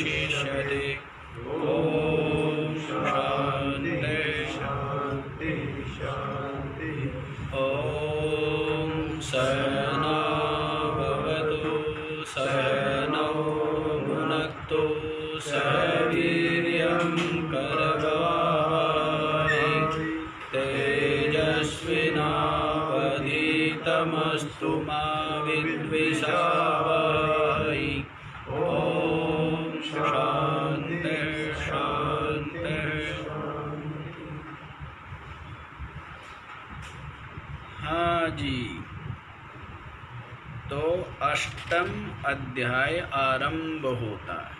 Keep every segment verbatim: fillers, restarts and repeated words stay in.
भविष्यति। ओम शांति शांति शांति। ओम सहना भवतु सहनौ भुनक्तु सह वीर्यं करवावहै तेजस्विनावधीतमस्तु मा विद्विषावहै। ओम शांति शांति। हाँ जी, तो अष्टम अध्याय आरंभ होता है।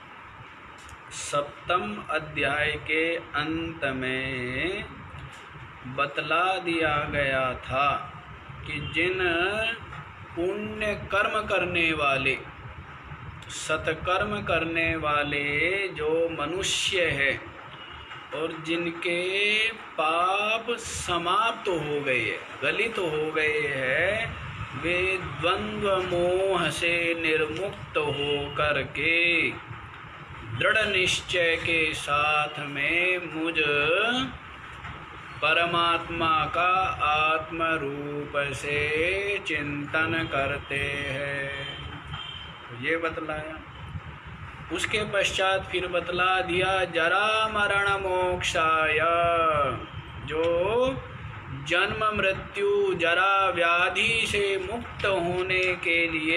सप्तम अध्याय के अंत में बतला दिया गया था कि जिन पुण्य कर्म करने वाले, सत्कर्म करने वाले जो मनुष्य है और जिनके पाप समाप्त हो गए, गलित हो गए हैं, वे द्वंद्व मोह से निर्मुक्त हो करके दृढ़ निश्चय के साथ में मुझ परमात्मा का आत्म रूप से चिंतन करते हैं। तो ये बतलाया। उसके पश्चात फिर बतला दिया जरा मरण मोक्षाय, जो जन्म मृत्यु जरा व्याधि से मुक्त होने के लिए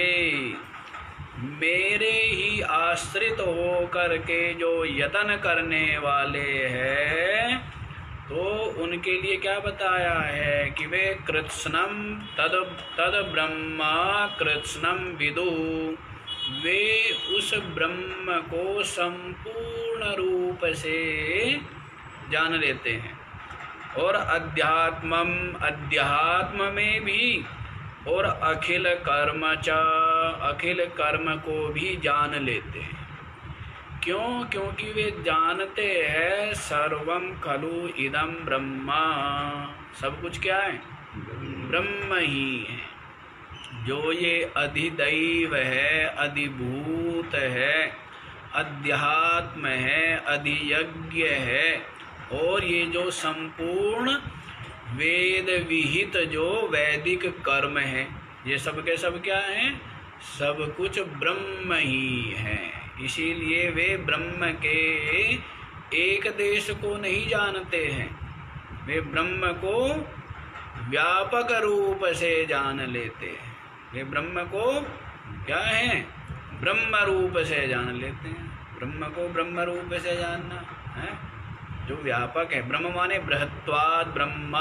मेरे ही आश्रित हो करके जो यत्न करने वाले हैं, तो उनके लिए क्या बताया है कि वे कृत्स्नम तद तद ब्रह्मा कृत्स्नम विदु, वे उस ब्रह्म को संपूर्ण रूप से जान लेते हैं। और अध्यात्मम, अध्यात्म में भी, और अखिल कर्म च, अखिल कर्म को भी जान लेते हैं। क्यों? क्योंकि वे जानते हैं सर्वम खलु इदम ब्रह्मा, सब कुछ क्या है? ब्रह्म ही है। जो ये अधिदैव है, अधिभूत है, अध्यात्म है, अधियज्ञ है, और ये जो संपूर्ण वेद विहित जो वैदिक कर्म है, ये सब के सब क्या हैं? सब कुछ ब्रह्म ही है। इसीलिए वे ब्रह्म के एक देश को नहीं जानते हैं, वे ब्रह्म को व्यापक रूप से जान लेते हैं। वे ब्रह्म को क्या है? ब्रह्म रूप से जान लेते हैं। ब्रह्म को ब्रह्म रूप से जानना है जो व्यापक है। ब्रह्म माने बृहत्वाद ब्रह्मा,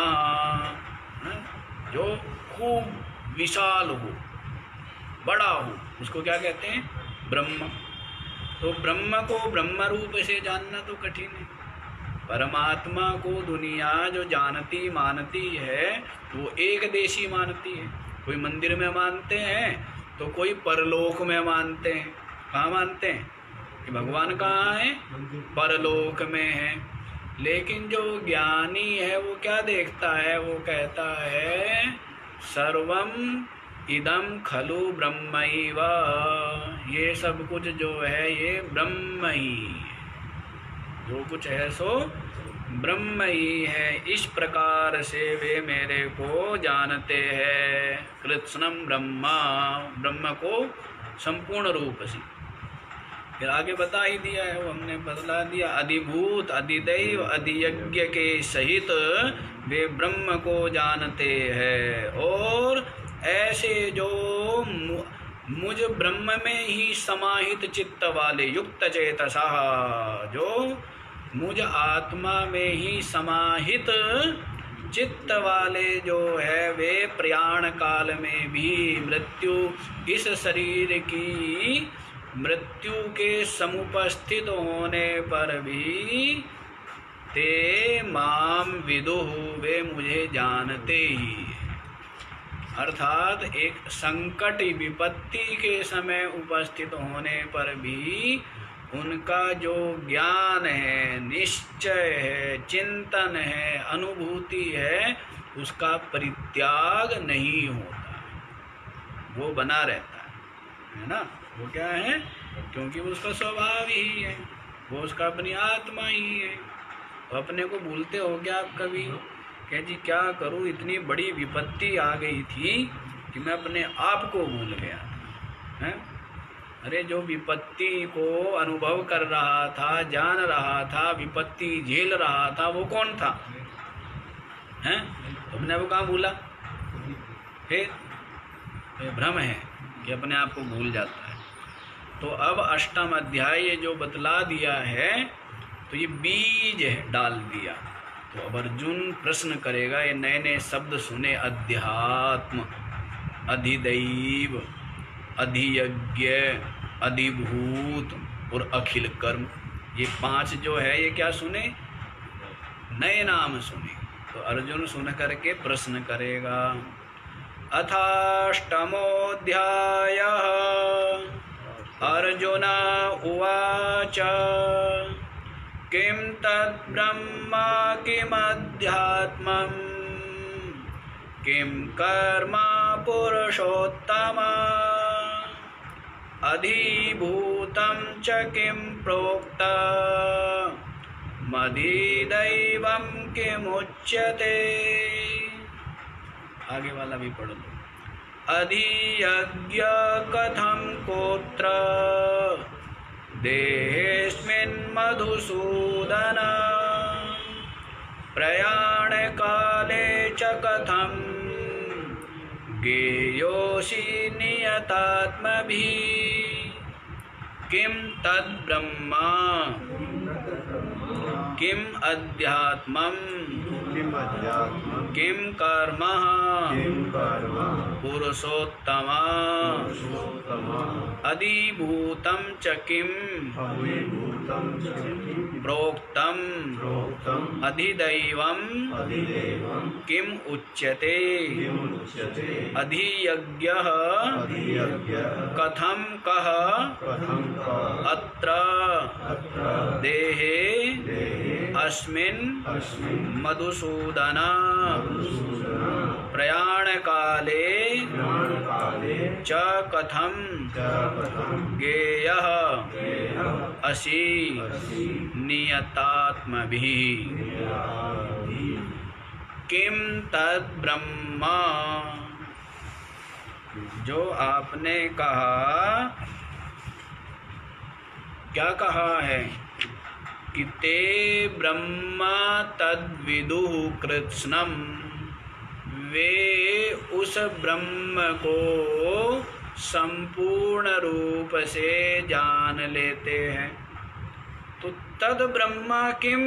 जो खूब विशाल हो, बड़ा हो, उसको क्या कहते हैं? ब्रह्म। तो ब्रह्म को ब्रह्म रूप से जानना तो कठिन है। परमात्मा को दुनिया जो जानती मानती है वो एक देशी मानती है। कोई मंदिर में मानते हैं तो कोई परलोक में मानते हैं। कहाँ मानते हैं कि भगवान कहाँ है? परलोक में है। लेकिन जो ज्ञानी है वो क्या देखता है? वो कहता है सर्वम इदम खलु ब्रह्मैव, ये सब कुछ जो है ये ब्रह्म ही है। जो कुछ है सो ब्रह्म ही है। इस प्रकार से वे मेरे को जानते हैं। कृत्स्नम ब्रह्मा, ब्रह्म को संपूर्ण रूप से। फिर आगे बता ही दिया है, वो हमने बतला दिया। अधिभूत, अधिदैव, अधियज्ञ के सहित वे ब्रह्म को जानते हैं। और ऐसे जो मुझ ब्रह्म में ही समाहित चित्त वाले, युक्त चेतसा, जो मुझ आत्मा में ही समाहित चित्त वाले जो है, वे प्रयाण काल में भी मृत्यु, इस शरीर की मृत्यु के समुपस्थित होने पर भी ते माम विदुः, वे मुझे जानते ही। अर्थात एक संकट विपत्ति के समय उपस्थित होने पर भी उनका जो ज्ञान है, निश्चय है, चिंतन है, अनुभूति है, उसका परित्याग नहीं होता, वो बना रहता है, है ना? वो क्या है? क्योंकि वो उसका स्वभाव ही है, वो उसका अपनी आत्मा ही है। तो अपने को भूलते हो क्या आप कभी? कह जी क्या करूं, इतनी बड़ी विपत्ति आ गई थी कि मैं अपने आप को भूल गया है। अरे जो विपत्ति को अनुभव कर रहा था, जान रहा था, विपत्ति झेल रहा था, वो कौन था? हैं? अपने को कहाँ भूला? फिर ये भ्रम है कि अपने आप को भूल जाता है। तो अब अष्टम अध्याय ये जो बतला दिया है, तो ये बीज है डाल दिया। तो अब अर्जुन प्रश्न करेगा, ये नए नए शब्द सुने, अध्यात्म, अधिदैव, अधियज्ञ, अधिभूत और अखिल कर्म, ये पांच जो है ये क्या सुने? नए नाम सुने। तो अर्जुन सुन करके प्रश्न करेगा। अथाष्टमोऽध्यायः अर्जुन उवाच किं तद्ब्रह्म किमध्यात्मं किं कर्म पुरुषोत्तम अधिभूतं च किं प्रोक्तं मदिदैवं किमुच्यते। आगे वाला भी पढ़ लो। अधियज्ञ कथं कोत्र देहेऽस्मिन् मधुसूदन प्रयाणकाले च कथं ज्ञेयोऽसि नियतात्मभिः किं तद्ब्रह्म किं अध्यात्मं किं कर्म पुरुषोत्तम अधिभूतं च किं प्रोक्तं अधिदैवं किम उच्यते अधियज्ञः कथं कः अत्र देहे अस्मिन् मधुसूदन प्रयाणकाले च कथं ज्ञेयः असि नियतात्मभिः किं तद्ब्रह्म। जो आपने कहा, क्या कहा है कि ते ब्रह्म तद्विदुः कृत्स्नम्, वे उस ब्रह्म को संपूर्ण रूप से जान लेते हैं। तो तद ब्रह्म किम,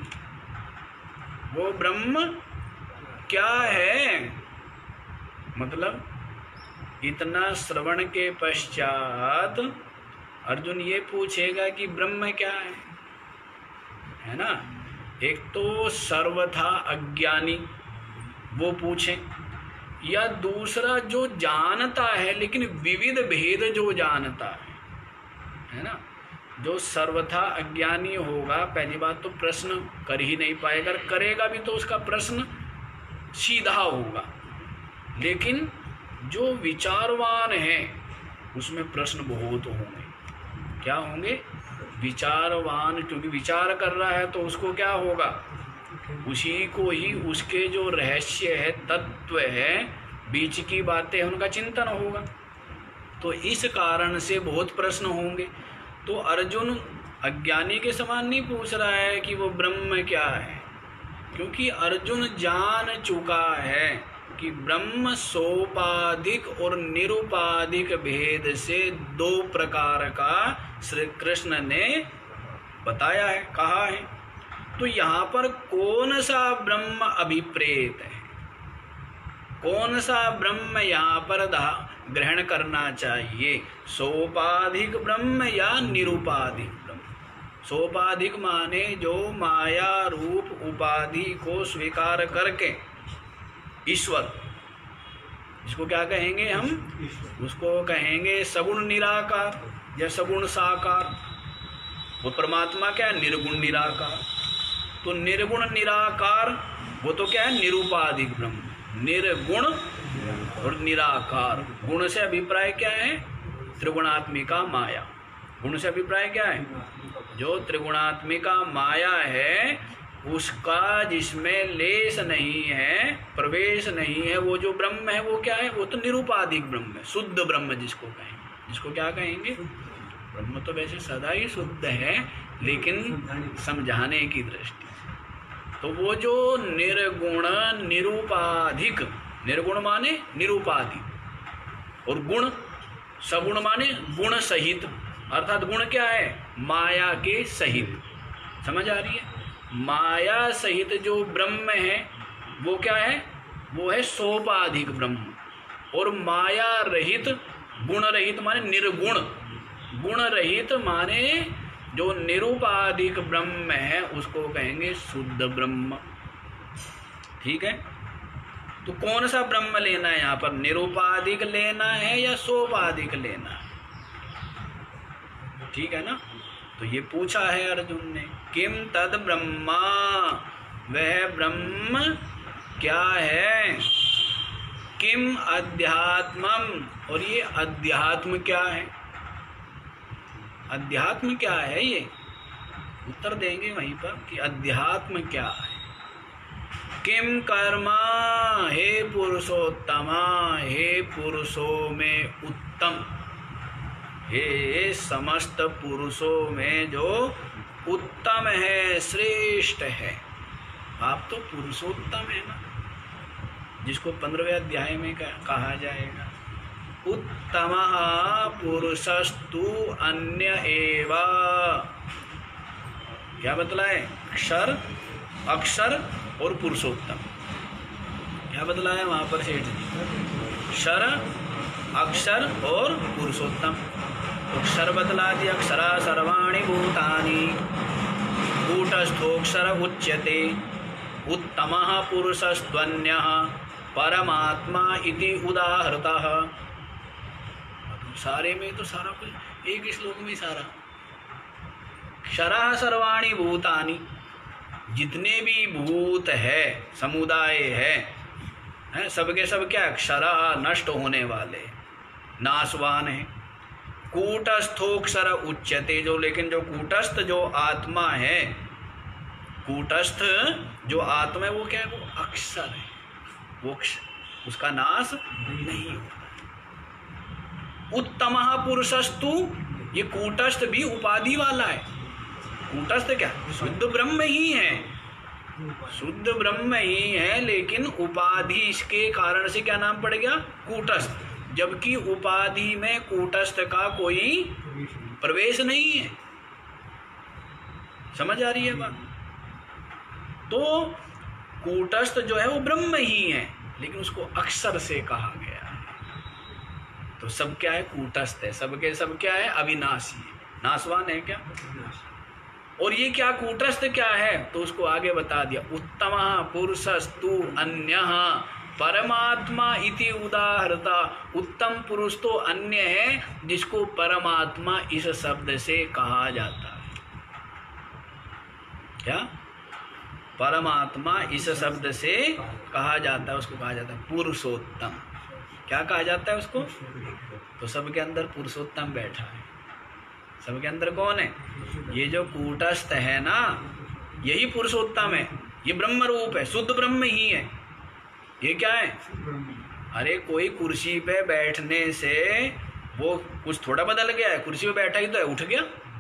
वो ब्रह्म क्या है? मतलब इतना श्रवण के पश्चात अर्जुन ये पूछेगा कि ब्रह्म क्या है, है ना। एक तो सर्वथा अज्ञानी वो पूछे, या दूसरा जो जानता है लेकिन विविध भेद जो जानता है, है ना। जो सर्वथा अज्ञानी होगा, पहली बात तो प्रश्न कर ही नहीं पाएगा, करेगा भी तो उसका प्रश्न सीधा होगा। लेकिन जो विचारवान है उसमें प्रश्न बहुत होंगे। क्या होंगे? विचारवान, क्योंकि विचार कर रहा है तो उसको क्या होगा, उसी को ही उसके जो रहस्य है, तत्व है, बीच की बातें हैं, उनका चिंतन होगा। तो इस कारण से बहुत प्रश्न होंगे। तो अर्जुन अज्ञानी के समान नहीं पूछ रहा है कि वो ब्रह्म क्या है, क्योंकि अर्जुन जान चुका है कि ब्रह्म सोपाधिक और निरुपाधिक भेद से दो प्रकार का श्री कृष्ण ने बताया है, कहा है। तो यहाँ पर कौन सा ब्रह्म अभिप्रेत है, कौन सा ब्रह्म यहाँ पर ग्रहण करना चाहिए, सोपाधिक ब्रह्म या निरुपाधिक ब्रह्म। सोपाधिक माने जो माया रूप उपाधि को स्वीकार करके ईश्वर, जिसको क्या कहेंगे हम, उसको कहेंगे सगुण निराकार या सगुण साकार। वो परमात्मा क्या है, निर्गुण निराकार। तो निर्गुण निराकार वो तो क्या है, निरुपाधिक ब्रह्म। निर्गुण और निराकार, गुण से अभिप्राय क्या है, त्रिगुणात्मिका माया, गुण से अभिप्राय क्या है? जो त्रिगुणात्मिका माया है उसका जिसमें लेस नहीं है, प्रवेश नहीं है, वो जो ब्रह्म है वो क्या है? वो तो निरुपाधिक ब्रह्म है, शुद्ध ब्रह्म जिसको कहेंगे। जिसको क्या कहेंगे? ब्रह्म तो वैसे सदा ही शुद्ध है, लेकिन समझाने की दृष्टि से तो वो जो निर्गुण निरुपाधिक, निर्गुण माने निरुपाधिक, और गुण सगुण माने गुण सहित, अर्थात गुण क्या है? माया के सहित। समझ आ रही है? माया सहित जो ब्रह्म है वो क्या है? वो है सोपाधिक ब्रह्म। और माया रहित, गुण रहित माने निर्गुण, गुण रहित माने जो निरुपाधिक ब्रह्म है उसको कहेंगे शुद्ध ब्रह्म। ठीक है? तो कौन सा ब्रह्म लेना है यहाँ पर? निरुपाधिक लेना है या सोपाधिक लेना है? ठीक है ना? तो ये पूछा है अर्जुन ने, किम तद ब्रह्मा, वह ब्रह्म क्या है? किम अध्यात्मम, और ये अध्यात्म क्या है? अध्यात्म क्या है? ये उत्तर देंगे वहीं पर कि अध्यात्म क्या है। किम कर्मा, हे पुरुषोत्तमा, हे पुरुषों में उत्तम, हे समस्त पुरुषों में जो उत्तम है, श्रेष्ठ है। आप तो पुरुषोत्तम है ना, जिसको पंद्रहवें अध्याय में कहा जाएगा उत्तमः पुरुषस्तु अन्य एव। क्या बतलाए? अक्षर, अक्षर और पुरुषोत्तम। क्या बतलाया वहां पर सेठ जी? क्षर, अक्षर और पुरुषोत्तम। अक्षर बतला दिया, अक्षरा सर्वाणि भूतानि, कूटस्थोक्षर उच्यते, उत्तमः पुरुषस्त्वन्यः परमात्मा इति उदाहृतः। सारे में तो सारा कुछ एक ही श्लोक में सारा। क्षरः सर्वाणि भूतानि, जितने भी भूत है, समुदाय है, है सबके सब क्या? क्षरः नष्ट होने वाले, नाशवान है। कूटस्थोक्षर उच्यते, जो लेकिन जो कूटस्थ जो आत्मा है, कूटस्थ जो आत्मा है वो क्या है? वो अक्षर है, वो उसका नाश नहीं होता। उत्तमः पुरुषस्तु, ये कूटस्थ भी उपाधि वाला है। कूटस्थ क्या? शुद्ध ब्रह्म ही है, शुद्ध ब्रह्म ही है, लेकिन उपाधि इसके कारण से क्या नाम पड़ गया? कूटस्थ। जबकि उपाधि में कूटस्थ का कोई प्रवेश नहीं है। समझ आ रही है बात? तो कूटस्थ जो है वो ब्रह्म ही है, लेकिन उसको अक्षर से कहा गया है। तो सब क्या है? कूटस्थ है, सबके सब क्या है? अविनाशी है, नाशवान है क्या? और ये क्या कूटस्थ क्या है? तो उसको आगे बता दिया, उत्तमः पुरुषस्तु अन्यः परमात्मा इति उदाहृता। उत्तम पुरुष तो अन्य है जिसको परमात्मा इस शब्द से कहा जाता है। क्या? परमात्मा इस शब्द से कहा जाता है, उसको कहा जाता है पुरुषोत्तम। क्या कहा जाता है उसको? तो सबके अंदर पुरुषोत्तम बैठा है। सबके अंदर कौन है? ये जो कूटस्थ है ना, यही पुरुषोत्तम है। ये ब्रह्म रूप है, शुद्ध ब्रह्म ही है। ये क्या है? अरे कोई कुर्सी पे बैठने से वो कुछ थोड़ा बदल गया है? कुर्सी पे बैठा ही तो है, उठ गया।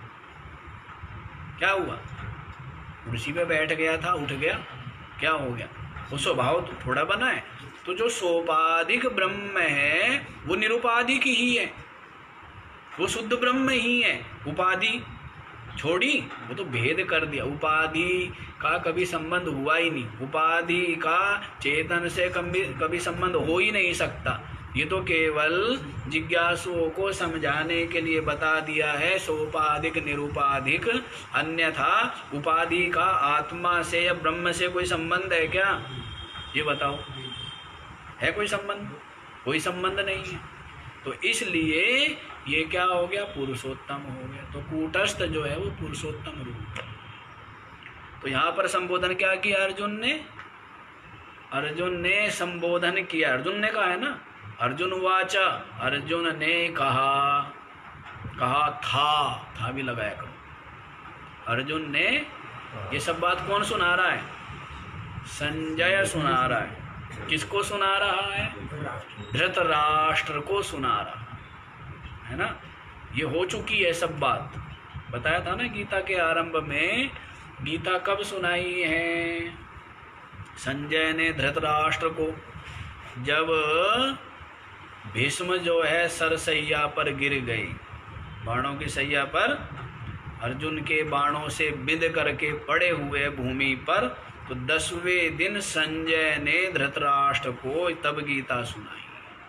क्या हुआ? कुर्सी पे बैठ गया था, उठ गया, क्या हो गया? वो स्वभाव तो थोड़ा बना है। तो जो सोपाधिक ब्रह्म है वो निरुपाधिक ही है, वो शुद्ध ब्रह्म ही है। उपाधि छोड़ी, वो तो भेद कर दिया। उपाधि का कभी संबंध हुआ ही नहीं, उपाधि का चेतन से कभी कभी संबंध हो ही नहीं सकता। ये तो केवल जिज्ञासुओं को समझाने के लिए बता दिया है, सोपाधिक निरुपाधिक। अन्यथा उपाधि का आत्मा से या ब्रह्म से कोई संबंध है क्या? ये बताओ, है कोई संबंध? कोई संबंध नहीं है। तो इसलिए ये क्या हो गया? पुरुषोत्तम हो गया। तो कूटस्थ जो है वो पुरुषोत्तम रूप है। तो यहाँ पर संबोधन क्या किया अर्जुन ने? अर्जुन ने संबोधन किया, अर्जुन ने कहा है ना, अर्जुन वाचा, अर्जुन ने कहा। कहा था, था भी लगाया करो। अर्जुन ने, ये सब बात कौन सुना रहा है? संजय सुना रहा है। किसको सुना रहा है? धृतराष्ट्र को सुना रहा है ना। ये हो चुकी है सब बात, बताया था ना गीता के आरंभ में। गीता कब सुनाई है? संजय ने धृतराष्ट्र को, जब भीष्म जो है सरसैया पर गिर गई, बाणों की सैया पर अर्जुन के बाणों से बिंद करके पड़े हुए भूमि पर, तो दसवें दिन संजय ने धृतराष्ट्र को तब गीता सुनाई।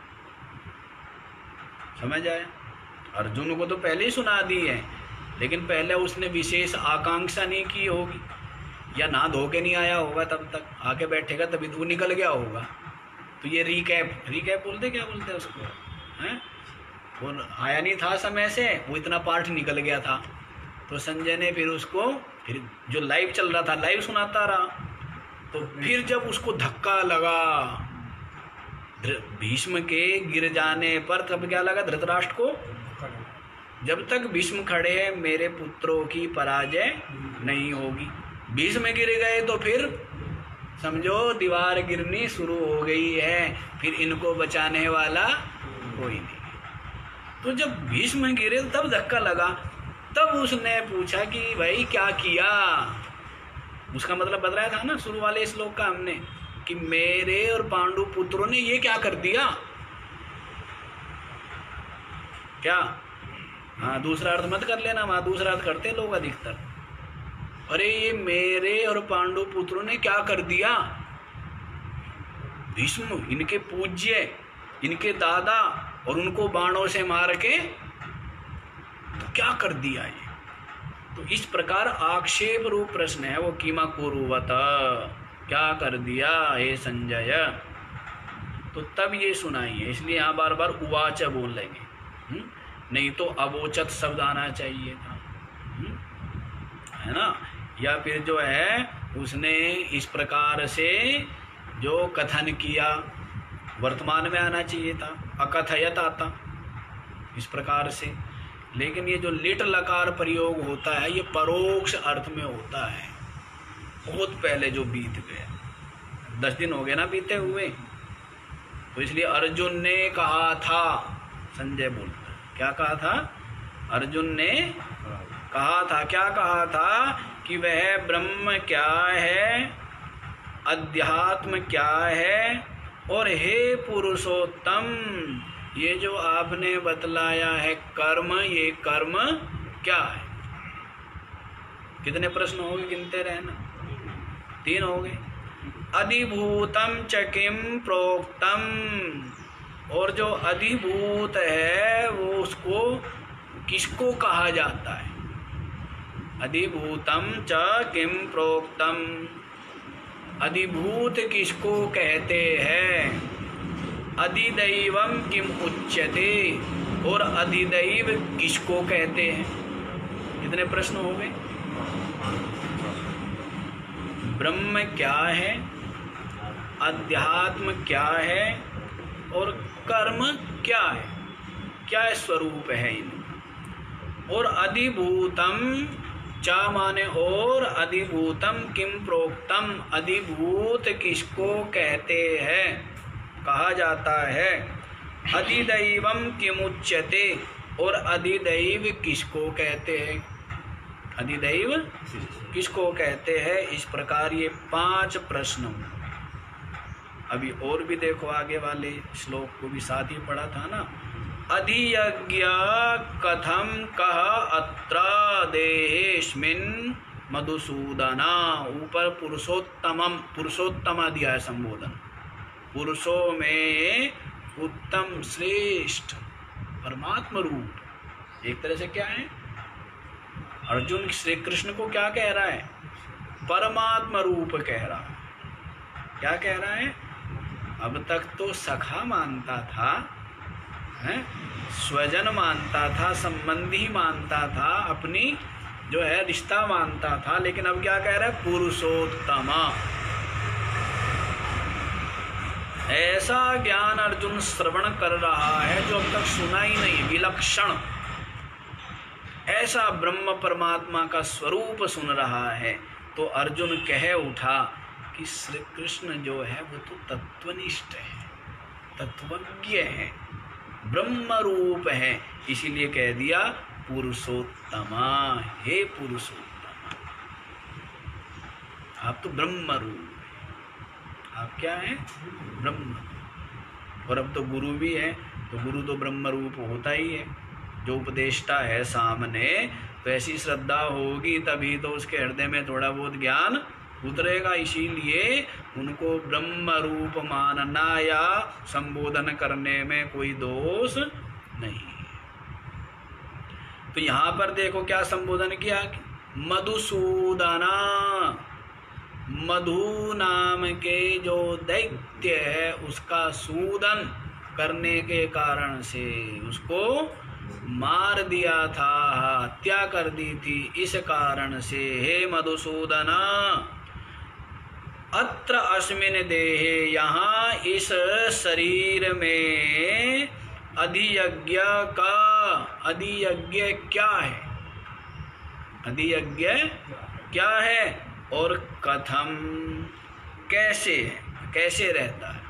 समझ आया? अर्जुन को तो पहले ही सुना दी है, लेकिन पहले उसने विशेष आकांक्षा नहीं की होगी, या ना धो के नहीं आया होगा, तब तक आके बैठेगा तभी तो निकल गया होगा। तो ये रिकैप, रिकैप बोलते क्या बोलते हैं उसको, हैं? वो आया नहीं था समय से, वो इतना पार्ट निकल गया था। तो संजय ने फिर उसको, फिर जो लाइव चल रहा था लाइव सुनाता रहा। तो फिर जब उसको धक्का लगा भीष्म के गिर जाने पर, तब क्या लगा धृतराष्ट्र को? जब तक भीष्म खड़े हैं मेरे पुत्रों की पराजय नहीं होगी। भीष्म गिर गए तो फिर समझो दीवार गिरनी शुरू हो गई है, फिर इनको बचाने वाला कोई नहीं। तो जब भीष्म गिरे तब धक्का लगा, तब उसने पूछा कि भाई क्या किया। उसका मतलब बतलाया था ना शुरू वाले श्लोक का हमने, कि मेरे और पांडु पुत्रों ने ये क्या कर दिया। क्या? हाँ, दूसरा अर्थ मत कर लेना, वहां दूसरा अर्थ करते लोग अधिकतर। अरे ये मेरे और पांडु पुत्रों ने क्या कर दिया। भीष्म इनके पूज्य, इनके दादा, और उनको बाणों से मार के तो क्या कर दिया ये। तो इस प्रकार आक्षेप रूप प्रश्न है वो, कीमा कुरुवत, क्या कर दिया हे संजय। तो तब ये सुनाई है, इसलिए यहाँ बार बार उवाच बोल लेंगे, नहीं तो अवोचत शब्द आना चाहिए था, है ना। या फिर जो है उसने इस प्रकार से जो कथन किया वर्तमान में आना चाहिए था, अकथयत आता इस प्रकार से। लेकिन ये जो लिट लकार प्रयोग होता है ये परोक्ष अर्थ में होता है, बहुत पहले जो बीत गया, दस दिन हो गए ना बीते हुए। तो इसलिए अर्जुन ने कहा था, संजय बोलता क्या कहा था? अर्जुन ने कहा था, क्या कहा था? कि वह ब्रह्म क्या है, अध्यात्म क्या है, और हे पुरुषोत्तम ये जो आपने बतलाया है कर्म, ये कर्म क्या है। कितने प्रश्न हो गए? गिनते रहना, तीन हो गए। अधिभूतम च किम प्रोक्तम, और जो अधिभूत है वो उसको किसको कहा जाता है। अधिभूतम च किम प्रोक्तम, अधिभूत किसको कहते हैं। अधिदैवम किम उच्यते, और अधिदैव किसको कहते हैं। कितने प्रश्न हो गए? ब्रह्म क्या है, अध्यात्म क्या है, और कर्म क्या है, क्या स्वरूप है इनका। और अधिभूतम चा माने और, अधिभूतम किम प्रोक्तम अधिभूत किसको कहते हैं, कहा जाता है। अधिदैवम किमुच्यते, और अधिदैव किसको कहते हैं, अधिदैव किसको कहते हैं। इस प्रकार ये पांच प्रश्न। अभी और भी देखो आगे वाले श्लोक को भी साथ ही पढ़ा था ना। अधियज्ञ कथम कह अत्र देहेस्मिन् मधुसूदना, ऊपर पुरुषोत्तमम, पुरुषोत्तम दिया है संबोधन, पुरुषों में उत्तम श्रेष्ठ परमात्मा रूप। एक तरह से क्या है, अर्जुन श्री कृष्ण को क्या कह रहा है, परमात्मा रूप कह रहा है। क्या कह रहा है, अब तक तो सखा मानता था, है स्वजन मानता था, संबंधी मानता था, अपनी जो है रिश्ता मानता था, लेकिन अब क्या कह रहा है, पुरुषोत्तमा। ऐसा ज्ञान अर्जुन श्रवण कर रहा है जो अब तक सुना ही नहीं, विलक्षण। ऐसा ब्रह्म परमात्मा का स्वरूप सुन रहा है, तो अर्जुन कह उठा कि श्री कृष्ण जो है वो तो तत्वनिष्ठ है, तत्वज्ञ है, ब्रह्म रूप है। इसीलिए कह दिया पुरुषोत्तमा, हे पुरुषोत्तमा, आप तो ब्रह्म रूप है। आप क्या है? ब्रह्म। और अब तो गुरु भी है, तो गुरु तो ब्रह्म रूप होता ही है। जो उपदेष्टा है सामने, तो ऐसी श्रद्धा होगी तभी तो उसके हृदय में थोड़ा बहुत ज्ञान उतरेगा। इसीलिए उनको ब्रह्म रूप मानना या संबोधन करने में कोई दोष नहीं है। तो यहाँ पर देखो क्या संबोधन किया, मधुसूदना, मधु नाम के जो दैत्य है उसका सूदन करने के कारण से उसको मार दिया था, हत्या कर दी थी। इस कारण से हे मधुसूदना, अत्र अस्मिन् देहे, यहाँ इस शरीर में अधियज्ञ का, अधियज्ञ क्या है, अधियज्ञ क्या है और कथम कैसे है, कैसे रहता है,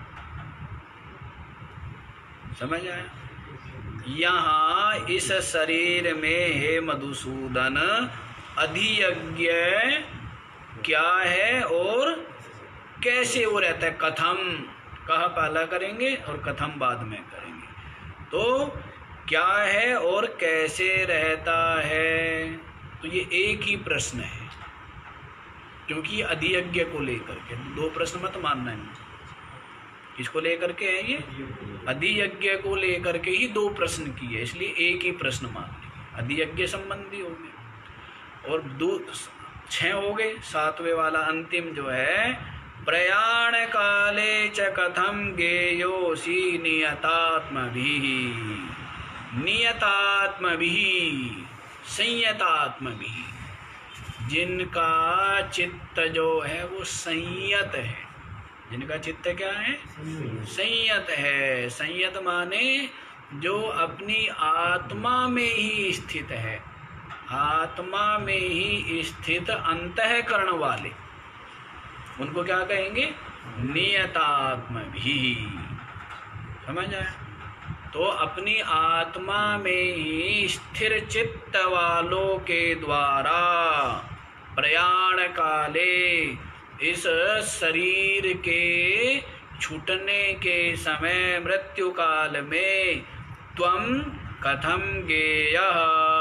समझ आया? यहाँ इस शरीर में हे मधुसूदन अधियज्ञ क्या है और कैसे वो रहता है। कथम कहा पहला करेंगे और कथम बाद में करेंगे। तो क्या है और कैसे रहता है, तो ये एक ही प्रश्न है, क्योंकि अधियज्ञ को लेकर के दो प्रश्न मत मानना है। किसको लेकर के है ये? अधियज्ञ को लेकर के ही दो प्रश्न किए, इसलिए एक ही प्रश्न मान लिया। अधियज्ञ संबंधी हो गए और दो छह हो गए। सातवें वाला अंतिम जो है, प्रयाण काले च कथम गेयोसी नियतात्मभिः, नियतात्मभिः, संयतात्मभिः, जिनका चित्त जो है वो संयत है। जिनका चित्त क्या है? संयत है। संयत माने जो अपनी आत्मा में ही स्थित है, आत्मा में ही स्थित अंतःकरण वाले, उनको क्या कहेंगे? नियतात्मभिः। समझ आया? तो अपनी आत्मा में ही स्थिर चित्त वालों के द्वारा प्रयाण काले, इस शरीर के छूटने के समय, मृत्यु काल में, त्वम कथम गेयः,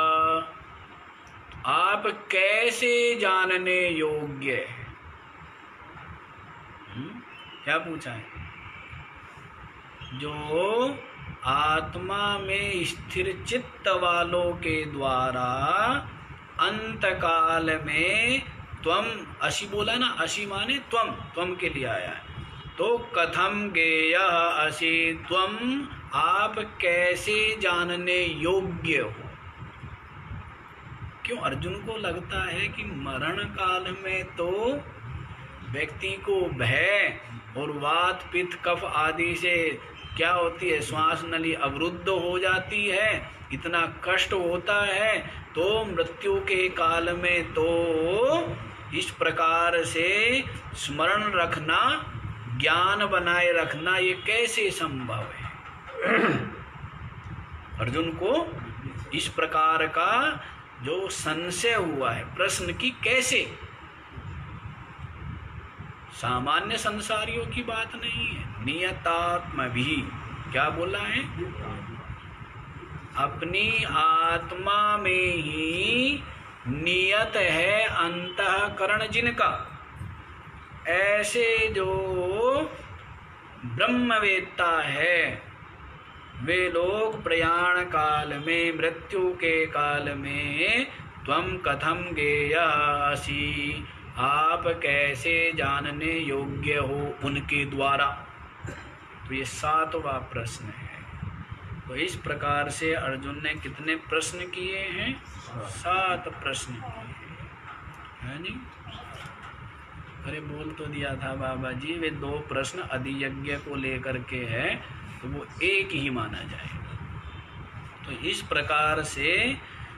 आप कैसे जानने योग्य है। क्या पूछा है? जो आत्मा में स्थिर चित्त वालों के द्वारा अंत काल में, त्वम अशी बोला ना, अशी माने त्वम, त्वम के लिए आया है। तो कथम गेयः अशी, त्वम आप कैसे जानने योग्य हो। क्यों अर्जुन को लगता है कि मरण काल में तो व्यक्ति को भय और वात पित्त कफ आदि से क्या होती है, श्वास नली अवरुद्ध हो जाती है, इतना कष्ट होता है। तो मृत्यु के काल में तो इस प्रकार से स्मरण रखना, ज्ञान बनाए रखना, ये कैसे संभव है। अर्जुन को इस प्रकार का जो संशय हुआ है, प्रश्न की कैसे, सामान्य संसारियों की बात नहीं है। नियतात्मभिः क्या बोला है? अपनी आत्मा में ही नियत है अंतःकरण जिनका, ऐसे जो ब्रह्मवेत्ता है, वे लोग प्रयाण काल में, मृत्यु के काल में, त्वम कथम गेयः असि, आप कैसे जानने योग्य हो उनके द्वारा। तो ये सातवां प्रश्न है। तो इस प्रकार से अर्जुन ने कितने प्रश्न किए हैं? सात प्रश्न किए हैं, नहीं? अरे बोल तो दिया था बाबा जी, वे दो प्रश्न अधियज्ञ को लेकर के है, तो वो एक ही माना जाएगा। तो इस प्रकार से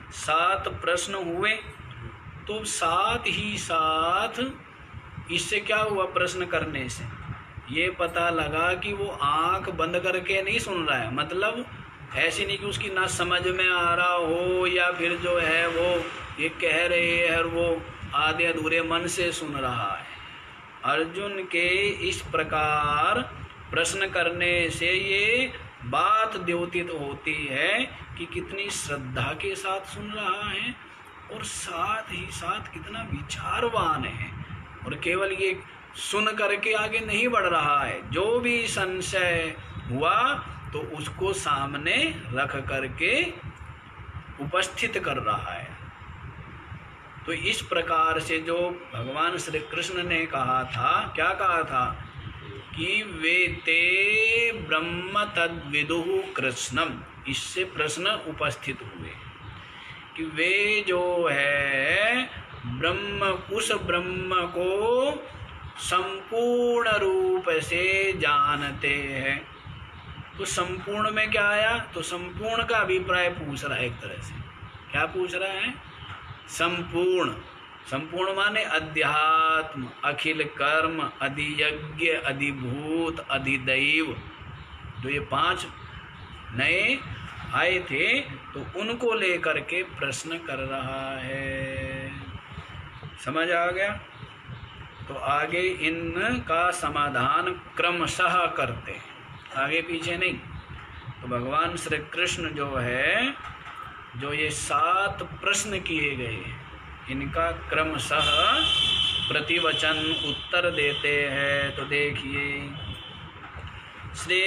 सात प्रश्न हुए, तो साथ ही साथ इससे क्या हुआ, प्रश्न करने से ये पता लगा कि वो आंख बंद करके नहीं सुन रहा है। मतलब ऐसे नहीं कि उसकी ना समझ में आ रहा हो या फिर जो है वो ये कह रहे हैं और वो आधे अधूरे मन से सुन रहा है। अर्जुन के इस प्रकार प्रश्न करने से ये बात द्योतित होती है कि कितनी श्रद्धा के साथ सुन रहा है और साथ ही साथ कितना विचारवान है, और केवल ये सुन करके आगे नहीं बढ़ रहा है, जो भी संशय हुआ तो उसको सामने रख करके उपस्थित कर रहा है। तो इस प्रकार से जो भगवान श्री कृष्ण ने कहा था, क्या कहा था कि वे ते ब्रह्म तद्विदुः कृष्णम, इससे प्रश्न उपस्थित हुए कि वे जो है ब्रह्म, उस ब्रह्म को संपूर्ण रूप से जानते हैं। तो संपूर्ण में क्या आया, तो संपूर्ण का अभिप्राय पूछ रहा है। एक तरह से क्या पूछ रहा है, संपूर्ण। संपूर्ण माने अध्यात्म, अखिल कर्म, अधियज्ञ, अधिभूत, अधिदैव, जो ये पांच नए आए थे तो उनको लेकर के प्रश्न कर रहा है। समझ आ गया? तो आगे इनका समाधान क्रमशः करते हैं, आगे पीछे नहीं। तो भगवान श्री कृष्ण जो है, जो ये सात प्रश्न किए गए इनका क्रमशः प्रतिवचन उत्तर देते हैं। तो देखिए, श्री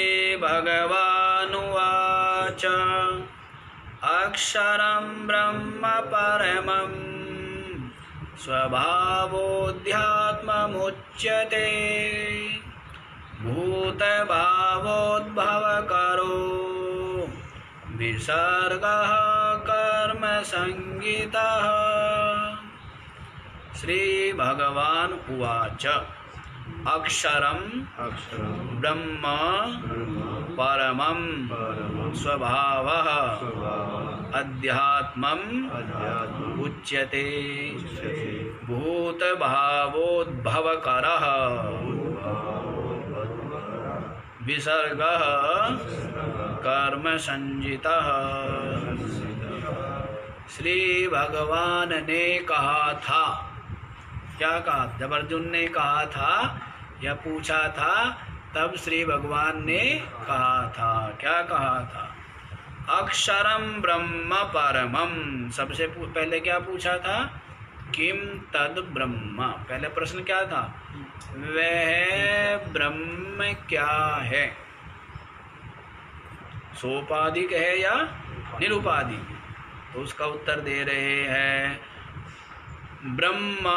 भगवानुवाच अक्षरं ब्रह्म परमं स्वभावोऽध्यात्ममुच्यते भूतभावोद्भवकरो विसर्गः कर्म संगीतः। श्री भगवान उवाच अक्षरं ब्रह्म परमं स्वभावः अध्यात्मम् उच्यते भूतभावोद्भवकरः विसर्गः कर्म संजितः। श्री भगवान ने कहा था, क्या कहा, जब अर्जुन ने कहा था या पूछा था तब श्री भगवान ने कहा था, क्या कहा था, अक्षरम ब्रह्म परमम। सबसे पहले क्या पूछा था, किम तद ब्रह्म। पहले प्रश्न क्या था, वह ब्रह्म क्या है, सोपाधिक है या निरुपाधिक। तो उसका उत्तर दे रहे हैं, ब्रह्म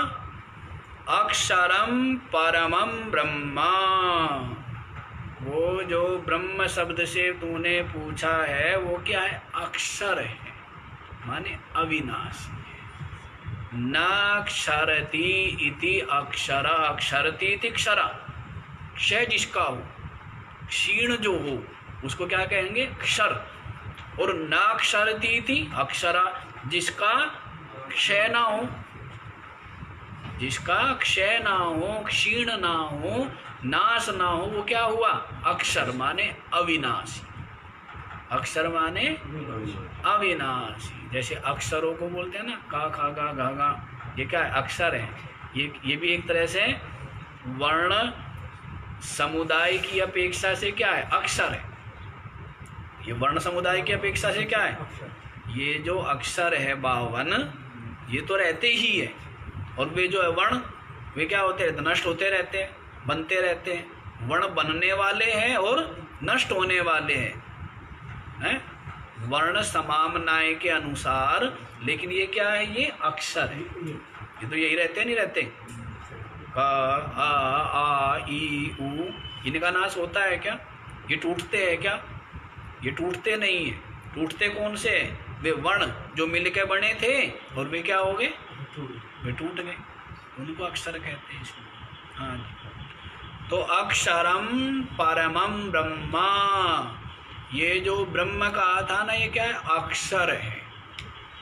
अक्षरम परमम ब्रह्मा। वो जो ब्रह्म शब्द से तूने पूछा है वो क्या है, अक्षर है, माने अविनाशी है। नाक्षरति इति अक्षर, अक्षरति इति क्षरा, क्षय जिसका हो, क्षीण जो हो उसको क्या कहेंगे, क्षर। और नाक्षरति इति अक्षरा, जिसका क्षय ना हो, जिसका क्षय ना हो, क्षीण ना हो, नाश ना हो, वो क्या हुआ, अक्षर माने अविनाशी। अक्षर माने अविनाशी। जैसे अक्षरों को बोलते हैं ना, का खा गा घा गा, ये क्या है, अक्षर है। ये ये भी एक तरह से वर्ण समुदाय की अपेक्षा से क्या है, अक्षर है। ये वर्ण समुदाय की अपेक्षा से क्या है, ये जो अक्षर है बावन, ये तो रहते ही है। और वे जो है वर्ण, वे क्या होते रहते, नष्ट होते रहते हैं, बनते रहते हैं। वर्ण बनने वाले हैं और नष्ट होने वाले हैं, हैं? वर्ण समामनाय के अनुसार, लेकिन ये क्या है, ये अक्षर है। ये तो यही रहते नहीं रहते, का आ आ ई उ, इनका नाश होता है क्या, ये टूटते हैं क्या, ये टूटते नहीं है। टूटते कौन से, वे वर्ण जो मिलके बने थे और वे क्या हो गए, वे टूट गए, उनको अक्षर कहते हैं इसमें। हाँ जी। तो अक्षरम परमम ब्रह्मा, ये जो ब्रह्म कहा था ना, ये क्या है, अक्षर है।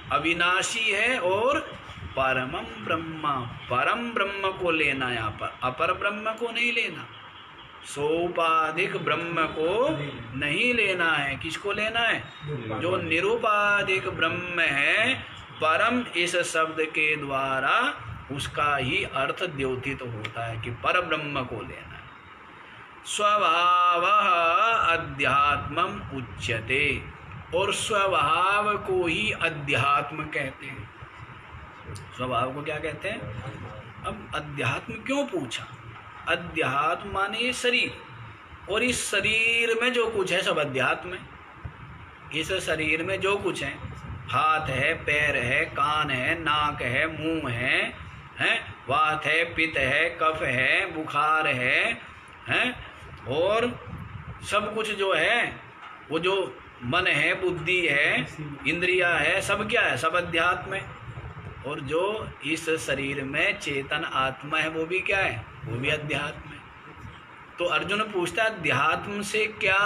अविनाशी है और परमम ब्रह्म, परम ब्रह्म को लेना, यहाँ पर अपर ब्रह्म को नहीं लेना, सोपाधिक ब्रह्म को नहीं लेना है। किसको लेना है? जो निरुपाधिक ब्रह्म है, परम इस शब्द के द्वारा उसका ही अर्थ द्योतित होता है कि पर ब्रह्म को लेना है। स्वभावः अध्यात्मम उच्यते, और स्वभाव को ही अध्यात्म कहते हैं। स्वभाव को क्या कहते हैं? अब अध्यात्म क्यों पूछा? अध्यात्म माने ये शरीर, और इस शरीर में जो कुछ है सब अध्यात्म है। इस शरीर में जो कुछ है, हाथ है, पैर है, कान है, नाक है, मुंह है, हैं, वात है, पित्त है, कफ है, बुखार है, हैं, और सब कुछ जो है वो जो मन है, बुद्धि है, इंद्रिया है, सब क्या है? सब अध्यात्म है। और जो इस शरीर में चेतन आत्मा है वो भी क्या है? वो भी अध्यात्म है। तो अर्जुन पूछता है अध्यात्म से क्या?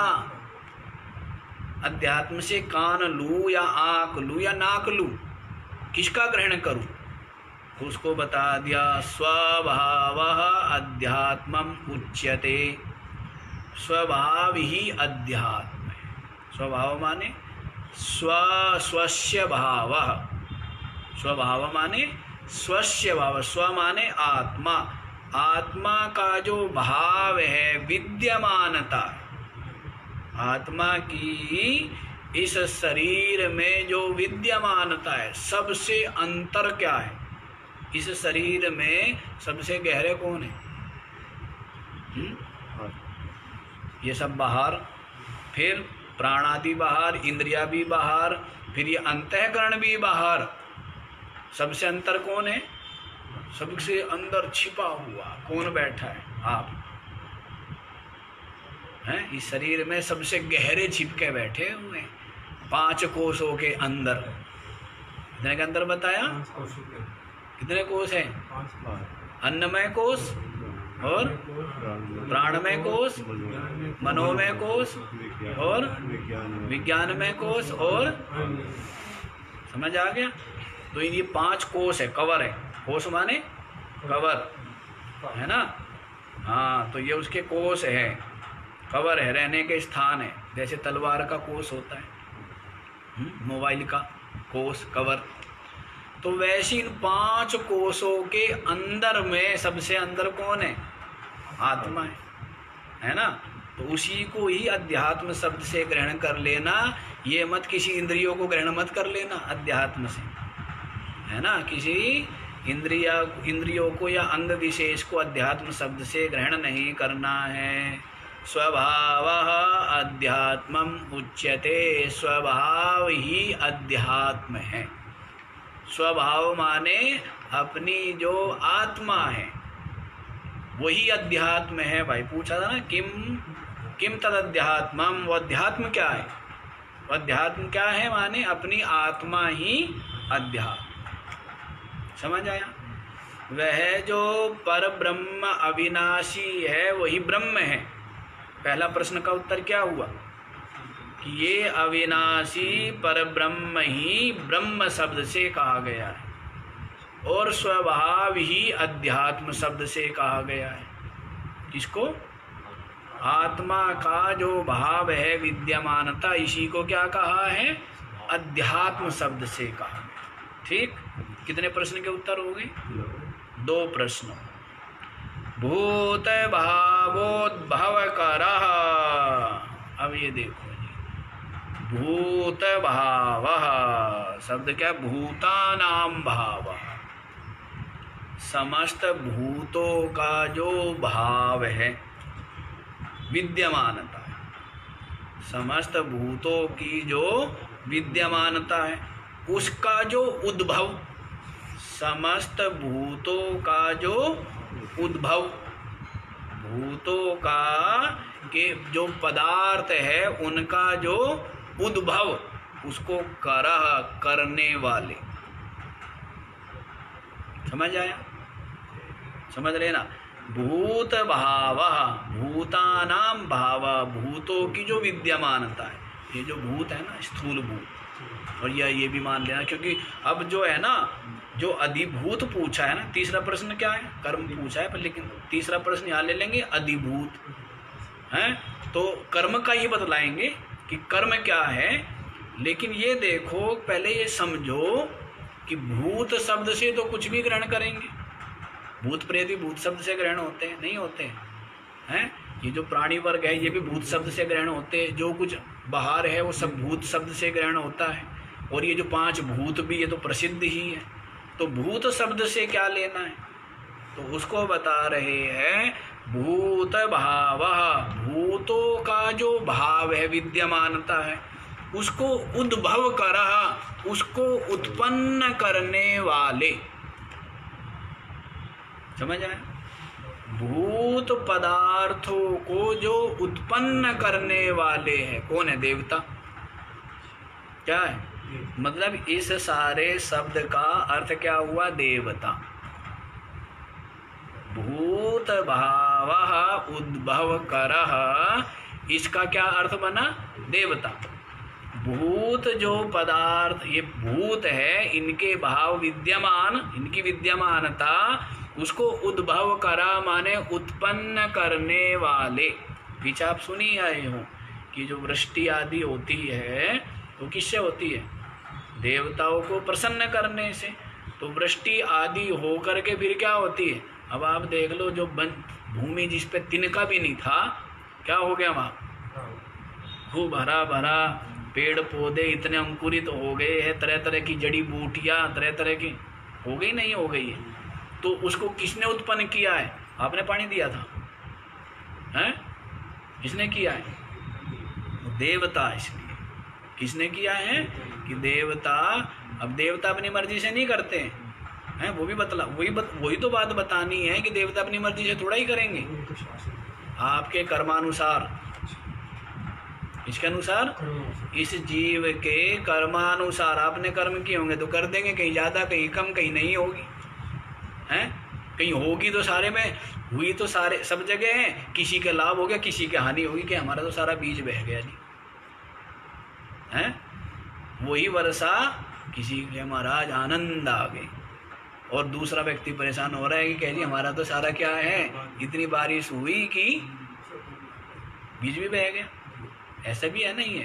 अध्यात्म से कान लूं या आंख लूं या नाक लूं, किसका ग्रहण करूं? उसको बता दिया स्वभावः अध्यात्मम उच्यते, स्वभाव ही अध्यात्म है। स्वभाव माने स्व स्वस्य भावः, स्वभाव माने स्वस्य भाव, स्व माने आत्मा, आत्मा का जो भाव है, विद्यमानता, आत्मा की इस शरीर में जो विद्यमानता है, सबसे अंतर क्या है? इस शरीर में सबसे गहरे कौन है? हुँ? ये सब बाहर, फिर प्राणादि बाहर, इंद्रिया भी बाहर, फिर ये अंतःकरण भी बाहर। सबसे अंतर कौन है? सबसे अंदर छिपा हुआ कौन बैठा है? आप हैं। इस शरीर में सबसे गहरे छिपके बैठे हुए हैं, पांच कोषों के अंदर। कितने के अंदर बताया? कितने कोष हैं? अन्नमय कोष और प्राणमय कोष, मनोमय कोष और विज्ञानमय कोष, और समझ आ गया? तो ये पांच कोष है, कवर है। कोष माने कवर है ना? हाँ, तो ये उसके कोष है, कवर है, रहने के स्थान है। जैसे तलवार का कोष होता है, मोबाइल का कोष, कवर। तो वैसे इन पांच कोषों के अंदर में सबसे अंदर कौन है? आत्मा है, है ना? तो उसी को ही अध्यात्म शब्द से ग्रहण कर लेना। ये मत किसी इंद्रियों को ग्रहण मत कर लेना अध्यात्म से, है ना? किसी इंद्रिया इंद्रियों को या अंग विशेष को अध्यात्म शब्द से ग्रहण नहीं करना है। स्वभावः अध्यात्मम उच्यते, स्वभाव ही अध्यात्म है। स्वभाव माने अपनी जो आत्मा है वही अध्यात्म है। भाई पूछा था ना, किम किम तद अध्यात्मम, वो अध्यात्म क्या है? वो अध्यात्म क्या है? माने अपनी आत्मा ही अध्यात्म। समझ आया? वह जो पर ब्रह्म अविनाशी है वही ब्रह्म है। पहला प्रश्न का उत्तर क्या हुआ कि ये अविनाशी पर ब्रह्म ही ब्रह्म शब्द से कहा गया है, और स्वभाव ही अध्यात्म शब्द से कहा गया है। किसको? आत्मा का जो भाव है, विद्यमानता, इसी को क्या कहा है? अध्यात्म शब्द से कहा। ठीक, कितने प्रश्न के उत्तर हो गए? दो प्रश्न। भूत भावोद्भव करः, अब ये देखो जी, भूत भाव शब्द क्या? भूतानाम भाव, समस्त भूतों का जो भाव है, विद्यमानता है, समस्त भूतों की जो विद्यमानता है, उसका जो उद्भव, समस्त भूतों का जो उद्भव, भूतों का के जो पदार्थ है उनका जो उद्भव, उसको करह, करने वाले। समझ आया? समझ लेना। भूत भाव, भूतानाम भाव, भूतों की जो विद्यमानता है। ये जो भूत है ना, स्थूल भूत, और यह ये भी मान लेना, क्योंकि अब जो है ना, जो अधिभूत पूछा है ना, तीसरा प्रश्न क्या है, कर्म पूछा है, पर लेकिन तीसरा प्रश्न यहाँ ले लेंगे अधिभूत है, तो कर्म का ही बतलाएंगे कि कर्म क्या है। लेकिन ये देखो, पहले ये समझो कि भूत शब्द से तो कुछ भी ग्रहण करेंगे, भूत प्रेत भी भूत शब्द से ग्रहण होते हैं, नहीं होते हैं। ये जो प्राणी वर्ग है ये भी भूत शब्द से ग्रहण होते हैं, जो कुछ बाहर है वो सब भूत शब्द से ग्रहण होता है, और ये जो पांच भूत भी ये तो प्रसिद्ध ही है। तो भूत शब्द से क्या लेना है, तो उसको बता रहे हैं भूत भाव, भूतों का जो भाव है, विद्यमानता है, उसको उद्भव करा, उसको उत्पन्न करने वाले, समझ आए, भूत पदार्थों को जो उत्पन्न करने वाले हैं, कौन है, देवता। क्या है मतलब, इस सारे शब्द का अर्थ क्या हुआ, देवता। भूत भाव उद्भव करह, इसका क्या अर्थ बना, देवता। भूत जो पदार्थ, ये भूत है, इनके भाव विद्यमान, इनकी विद्यमानता, उसको उद्भव करा माने उत्पन्न करने वाले। पीछे आप सुनी आए हो कि जो वृष्टि आदि होती है तो किससे होती है, देवताओं को प्रसन्न करने से। तो वृष्टि आदि हो करके फिर क्या होती है, अब आप देख लो, जो भूमि जिस पे तिनका भी नहीं था, क्या हो गया वहाँ, खूब हरा भरा, पेड़ पौधे इतने अंकुरित हो गए हैं, तरह तरह की जड़ी बूटियाँ तरह तरह की हो गई, नहीं हो गई है। तो उसको किसने उत्पन्न किया है, आपने पानी दिया था, हैं, किसने किया है, देवता। इसलिए किसने किया है कि देवता। अब देवता अपनी मर्जी से नहीं करते हैं, वो भी बतला, वही बत, वही तो बात बतानी है कि देवता अपनी मर्जी से थोड़ा ही करेंगे, आपके कर्मानुसार, इसके अनुसार, इस जीव के कर्मानुसार आपने कर्म किए होंगे तो कर देंगे, कहीं ज़्यादा कहीं कम, कहीं नहीं होगी, हैं, कहीं होगी तो सारे में हुई, तो सारे सब जगह है, किसी के लाभ हो गया, किसी के हानि होगी, कि हमारा तो सारा बीज बह गया जी, हैं। वही वर्षा, किसी के महाराज आनंद आ गए, और दूसरा व्यक्ति परेशान हो रहा है कि कह जी हमारा तो सारा क्या है, इतनी बारिश हुई कि बीज भी बह गया। ऐसा भी है, नहीं है,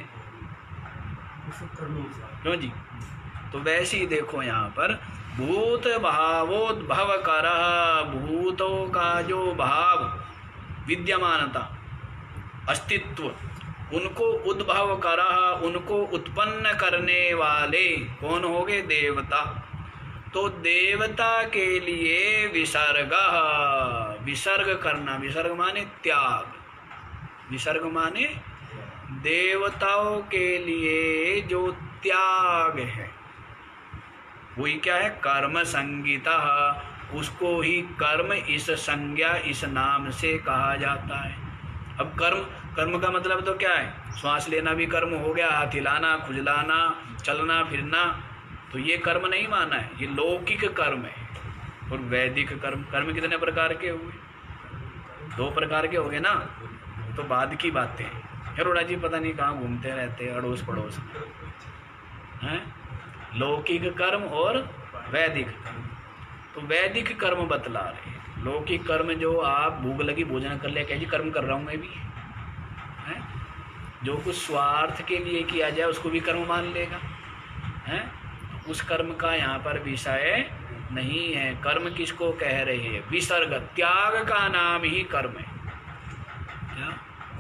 क्यों जी। तो वैसे ही देखो यहाँ पर भूत भावोद्भव कर, भूतों का जो भाव, विद्यमानता, अस्तित्व, उनको उद्भव कर, उनको उत्पन्न करने वाले कौन हो गए, देवता। तो देवता के लिए विसर्ग, विसर्ग करना, विसर्ग माने त्याग, विसर्ग माने देवताओं के लिए जो त्याग है, वही क्या है, कर्म संगीता, उसको ही कर्म इस संज्ञा, इस नाम से कहा जाता है। अब कर्म, कर्म का मतलब तो क्या है, श्वास लेना भी कर्म हो गया, हाथ हिलाना, खुजलाना, चलना फिरना, तो ये कर्म नहीं माना है, ये लौकिक कर्म है। और वैदिक कर्म, कर्म कितने प्रकार के हुए, दो प्रकार के हो गए ना, तो बाद की बातें हैं। अरोड़ा जी पता नहीं कहाँ घूमते रहते अड़ोस पड़ोस हैं, लौकिक कर्म और वैदिक कर्म। तो वैदिक कर्म बतला रहे हैं, लौकिक कर्म जो आप भूख लगी भोजन कर लिया, क्या जी कर्म कर रहा हूँ मैं भी, हैं, जो कुछ स्वार्थ के लिए किया जाए उसको भी कर्म मान लेगा, हैं, उस कर्म का यहाँ पर विषय नहीं है। कर्म किसको कह रहे हैं, विसर्ग, त्याग का नाम ही कर्म है। क्या,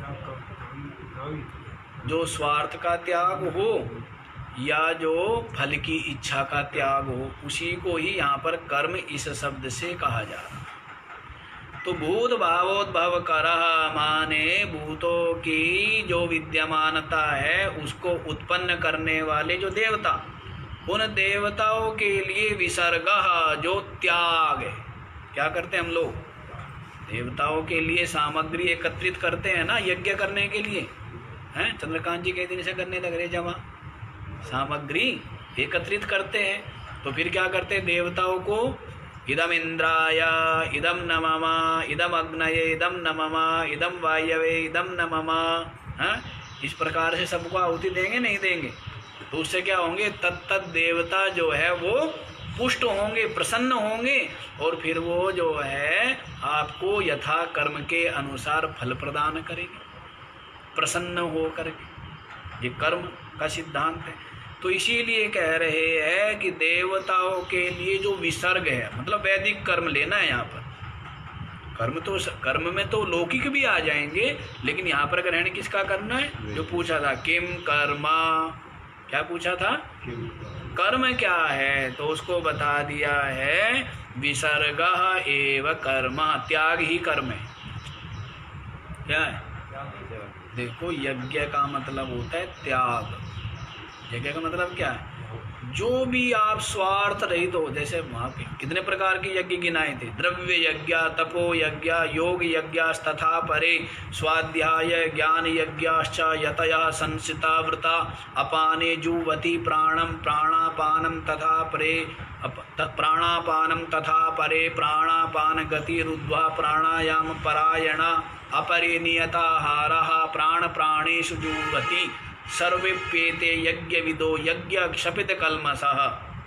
जो स्वार्थ का त्याग हो या जो फल की इच्छा का त्याग हो, उसी को ही यहाँ पर कर्म इस शब्द से कहा जा रहा है। तो भूत भावोद्भव करह माने भूतों की जो विद्यमानता है उसको उत्पन्न करने वाले जो देवता, उन देवताओं के लिए विसर्ग, जो त्याग है। क्या करते हैं हम लोग, देवताओं के लिए सामग्री एकत्रित करते हैं ना, यज्ञ करने के लिए, हैं, चंद्रकांत जी कई दिन से करने लग रहे जमा, सामग्री एकत्रित करते हैं। तो फिर क्या करते हैं, देवताओं को इदम इंद्राय, इदम नममा, इदम अग्नये, इदम नममा, इदम वायवे, इदम नममा, हाँ, इस प्रकार से सबको आहुति देंगे नहीं देंगे। तो उससे क्या होंगे, तत्त देवता जो है वो पुष्ट होंगे, प्रसन्न होंगे, और फिर वो जो है आपको यथा कर्म के अनुसार फल प्रदान करेंगे प्रसन्न हो करके। ये कर्म का सिद्धांत है। तो इसीलिए कह रहे हैं कि देवताओं के लिए जो विसर्ग है, मतलब वैदिक कर्म लेना है। यहाँ पर कर्म तो कर्म में तो लौकिक भी आ जाएंगे, लेकिन यहाँ पर ग्रहण किसका करना है? जो पूछा था किम कर्मा, क्या पूछा था? कर्म क्या है? तो उसको बता दिया है विसर्ग एव कर्म, त्याग ही कर्म है। क्या है? देखो, यज्ञ का मतलब होता है त्याग। यज्ञ का मतलब क्या है? जो भी आप स्वार्थ रहित तो हो, जैसे वहाँ पे कितने प्रकार के यज्ञ गिनाए थे, द्रव्य यज्ञ, तपो यज्ञ, योग यज्ञ तथा परे, स्वाध्याय ज्ञान यज्ञाश्च यतयः संसिता व्रता, अपाने जुवति प्राणम प्राणापानम तथा परे, प्राणापानम तथा परे प्राणापान गतिरुद्ध्वा प्राणायाम परायणा, अपरे नियताहारः प्राण प्राणेषु जुवति, सर्वेप्येते यज्ञ विदो यज्ञ क्षपित कल्मषः,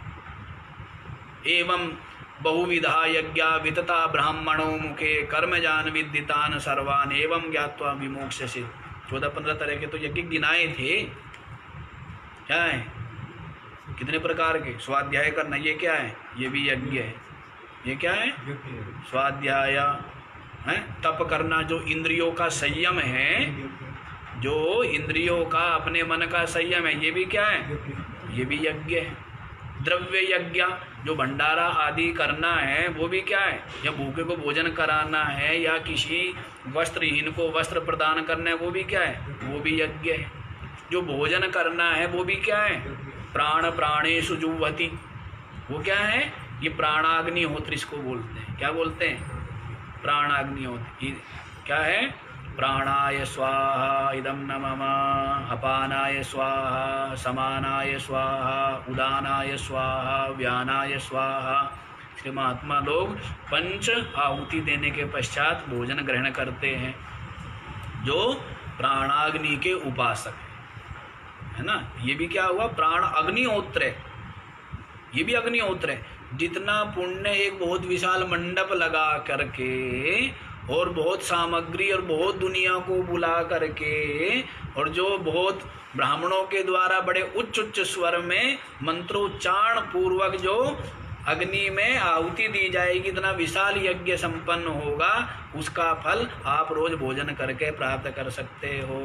एवं बहुविधा यज्ञा वितता ब्राह्मणों मुखे कर्मजान विदितान सर्वान एवं ज्ञात्वा विमोक्ष्यसे। चौदह पंद्रह तरह के तो यज्ञ गिनाए थे। क्या है? कितने प्रकार के? स्वाध्याय करना, ये क्या है? ये भी यज्ञ है। ये क्या है? स्वाध्याय है। तप करना, जो इंद्रियों का संयम है, जो इंद्रियों का अपने मन का संयम है, ये भी क्या है? ये भी यज्ञ है। द्रव्य यज्ञ, जो भंडारा आदि करना है, वो भी क्या है? या भूखे को भोजन कराना है, या किसी वस्त्रहीन को वस्त्र प्रदान करना है, वो भी क्या है? वो भी यज्ञ है। जो भोजन करना है वो भी क्या है? प्राण प्राणेषु जुह्वति, वो क्या है? ये प्राणाग्निहोत्र इसको बोलते हैं। क्या बोलते हैं? प्राणाग्निहोत्र। क्या है? प्राणाय स्वाहा इदं न मम, अपानाय स्वाहा, समानाय स्वाहा, उदानाय स्वाहा, व्यानाय स्वाहा। इसके महात्मा लोग पंच आहुति देने के पश्चात भोजन ग्रहण करते हैं, जो प्राणाग्नि के उपासक है ना। ये भी क्या हुआ? प्राण अग्निहोत्र है। ये भी अग्निहोत्र है। जितना पुण्य एक बहुत विशाल मंडप लगा करके और बहुत सामग्री और बहुत दुनिया को बुला करके, और जो बहुत ब्राह्मणों के द्वारा बड़े उच्च उच्च स्वर में मंत्रोच्चारण पूर्वक जो अग्नि में आहुति दी जाएगी, इतना विशाल यज्ञ संपन्न होगा, उसका फल आप रोज भोजन करके प्राप्त कर सकते हो।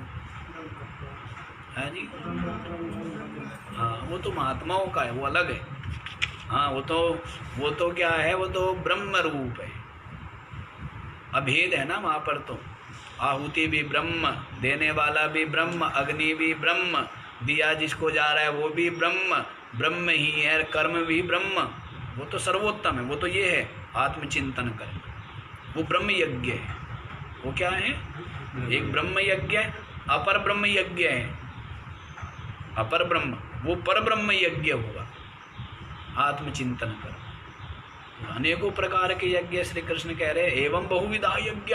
है जी? हाँ, वो तो महात्माओं का है, वो अलग है। हाँ, वो तो वो तो क्या है? वो तो ब्रह्म रूप है। अभेद है ना वहाँ पर। तो आहुति भी ब्रह्म, देने वाला भी ब्रह्म, अग्नि भी ब्रह्म, दिया जिसको जा रहा है वो भी ब्रह्म, ब्रह्म ही है, कर्म भी ब्रह्म। वो तो सर्वोत्तम है। वो तो ये है आत्मचिंतन कर, वो ब्रह्म यज्ञ है। वो क्या है? एक ब्रह्म यज्ञ, अपर ब्रह्म यज्ञ है। अपर ब्रह्म, वो पर ब्रह्म यज्ञ होगा आत्मचिंतन कर। अनेकों प्रकार के यज्ञ श्री कृष्ण कह रहे हैं। एवं बहुविधा यज्ञ,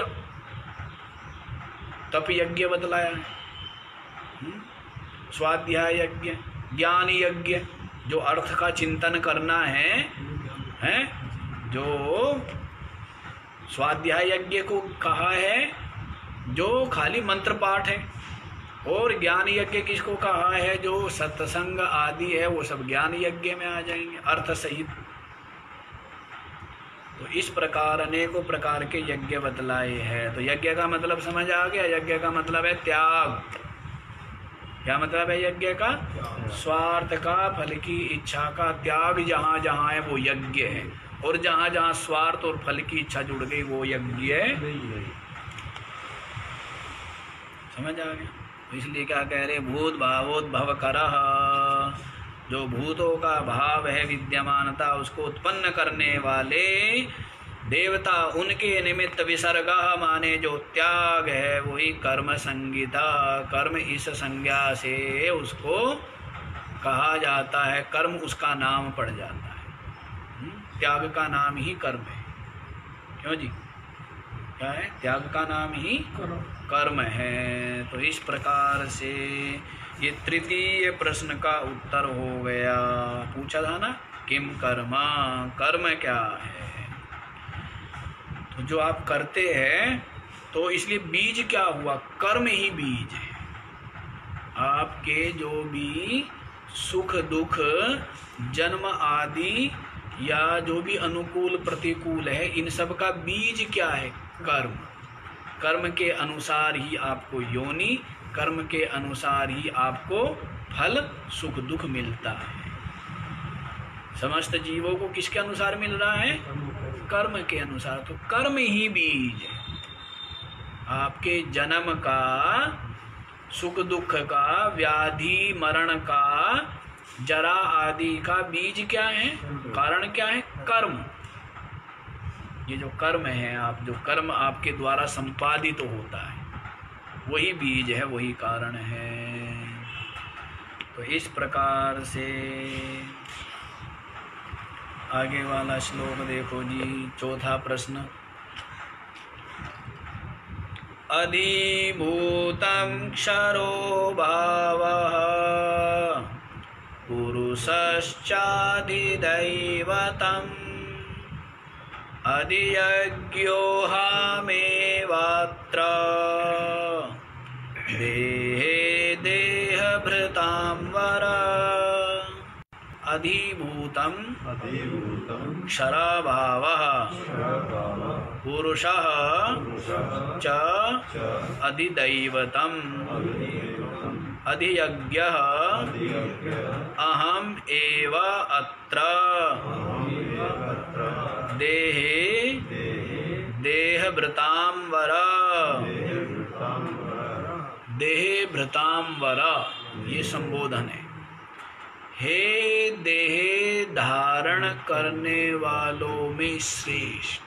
तप यज्ञ बतलाया है, स्वाध्याय यज्ञ, ज्ञान यज्ञ, जो अर्थ का चिंतन करना है, हैं? जो स्वाध्याय यज्ञ को कहा है, जो खाली मंत्र पाठ है। और ज्ञान यज्ञ किसको कहा है? जो सत्संग आदि है, वो सब ज्ञान यज्ञ में आ जाएंगे अर्थ सहित। तो इस प्रकार अनेकों प्रकार के यज्ञ बतलाए हैं। तो यज्ञ का मतलब समझ आ गया? यज्ञ का मतलब है त्याग। क्या मतलब है यज्ञ का? स्वार्थ का, फल की इच्छा का त्याग जहाँ जहाँ है वो यज्ञ है, और जहाँ जहाँ स्वार्थ और फल की इच्छा जुड़ गई वो यज्ञ है। समझ आ गया? तो इसलिए क्या कह रहे? भूत भावोद्भव करः, जो भूतों का भाव है, विद्यमानता, उसको उत्पन्न करने वाले देवता, उनके निमित्त विसर्ग माने जो त्याग है, वही कर्म संगीता। कर्म इस संज्ञा से उसको कहा जाता है, कर्म उसका नाम पड़ जाता है। त्याग का नाम ही कर्म है। क्यों जी? क्या है? त्याग का नाम ही कर्म है। तो इस प्रकार से ये तृतीय प्रश्न का उत्तर हो गया। पूछा था ना किम कर्म, कर्म क्या है। तो जो आप करते हैं तो इसलिए बीज क्या हुआ, कर्म ही बीज है। आपके जो भी सुख दुख जन्म आदि या जो भी अनुकूल प्रतिकूल है, इन सब का बीज क्या है, कर्म। कर्म के अनुसार ही आपको योनि, कर्म के अनुसार ही आपको फल सुख दुख मिलता है। समस्त जीवों को किसके अनुसार मिल रहा है, कर्म के अनुसार। तो कर्म ही बीज है। आपके जन्म का, सुख दुख का, व्याधि मरण का, जरा आदि का बीज क्या है, कारण क्या है, कर्म। ये जो कर्म है, आप जो कर्म आपके द्वारा संपादित तो होता है, वही बीज है, वही कारण है। तो इस प्रकार से आगे वाला श्लोक देखो जी, चौथा प्रश्न। अधिभूतं क्षरो भावः पुरुषश्चाधिदैवतम् अधियज्ञोऽहमेवात्र देहे देहभृतां वर। अधिभूतं क्षरभावः पुरुषः च अधिदैवतम् अधियज्ञः अहम् एव अत्र देहे देहभृतां वर। देहभृतां वर ये संबोधन है। हे देह धारण करने वालों में श्रेष्ठ।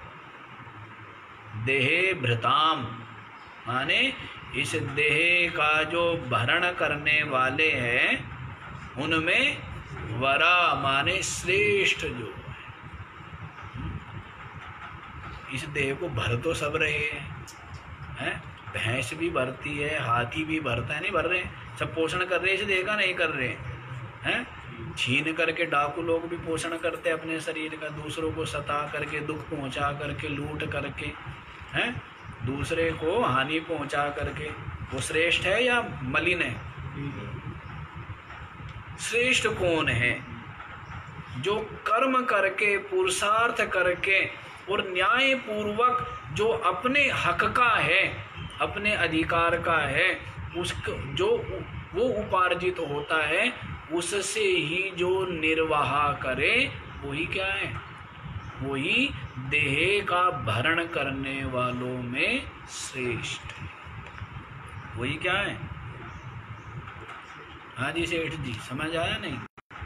देह भृताम माने इस देह का जो भरण करने वाले हैं उनमें वरा माने श्रेष्ठ जो है। इस देह को भर तो सब रहे हैं, हैं? भैंस भी भरती है, हाथी भी भरता है, नहीं भर रहे, सब पोषण कर रहे हैं, इस देह का नहीं कर रहे हैं। छीन करके डाकू लोग भी पोषण करते हैं अपने शरीर का, दूसरों को सता करके, दुख पहुंचा करके, लूट करके, हैं, दूसरे को हानि पहुंचा करके। वो श्रेष्ठ है या मलिन है? श्रेष्ठ कौन है? जो कर्म करके, पुरुषार्थ करके और न्याय पूर्वक जो अपने हक का है, अपने अधिकार का है, उसको जो वो उपार्जित होता है उससे ही जो निर्वाह करे, वही क्या है, वही देह का भरण करने वालों में श्रेष्ठ है। वही क्या है? हाँ जी सेठ जी, समझ आया नहीं?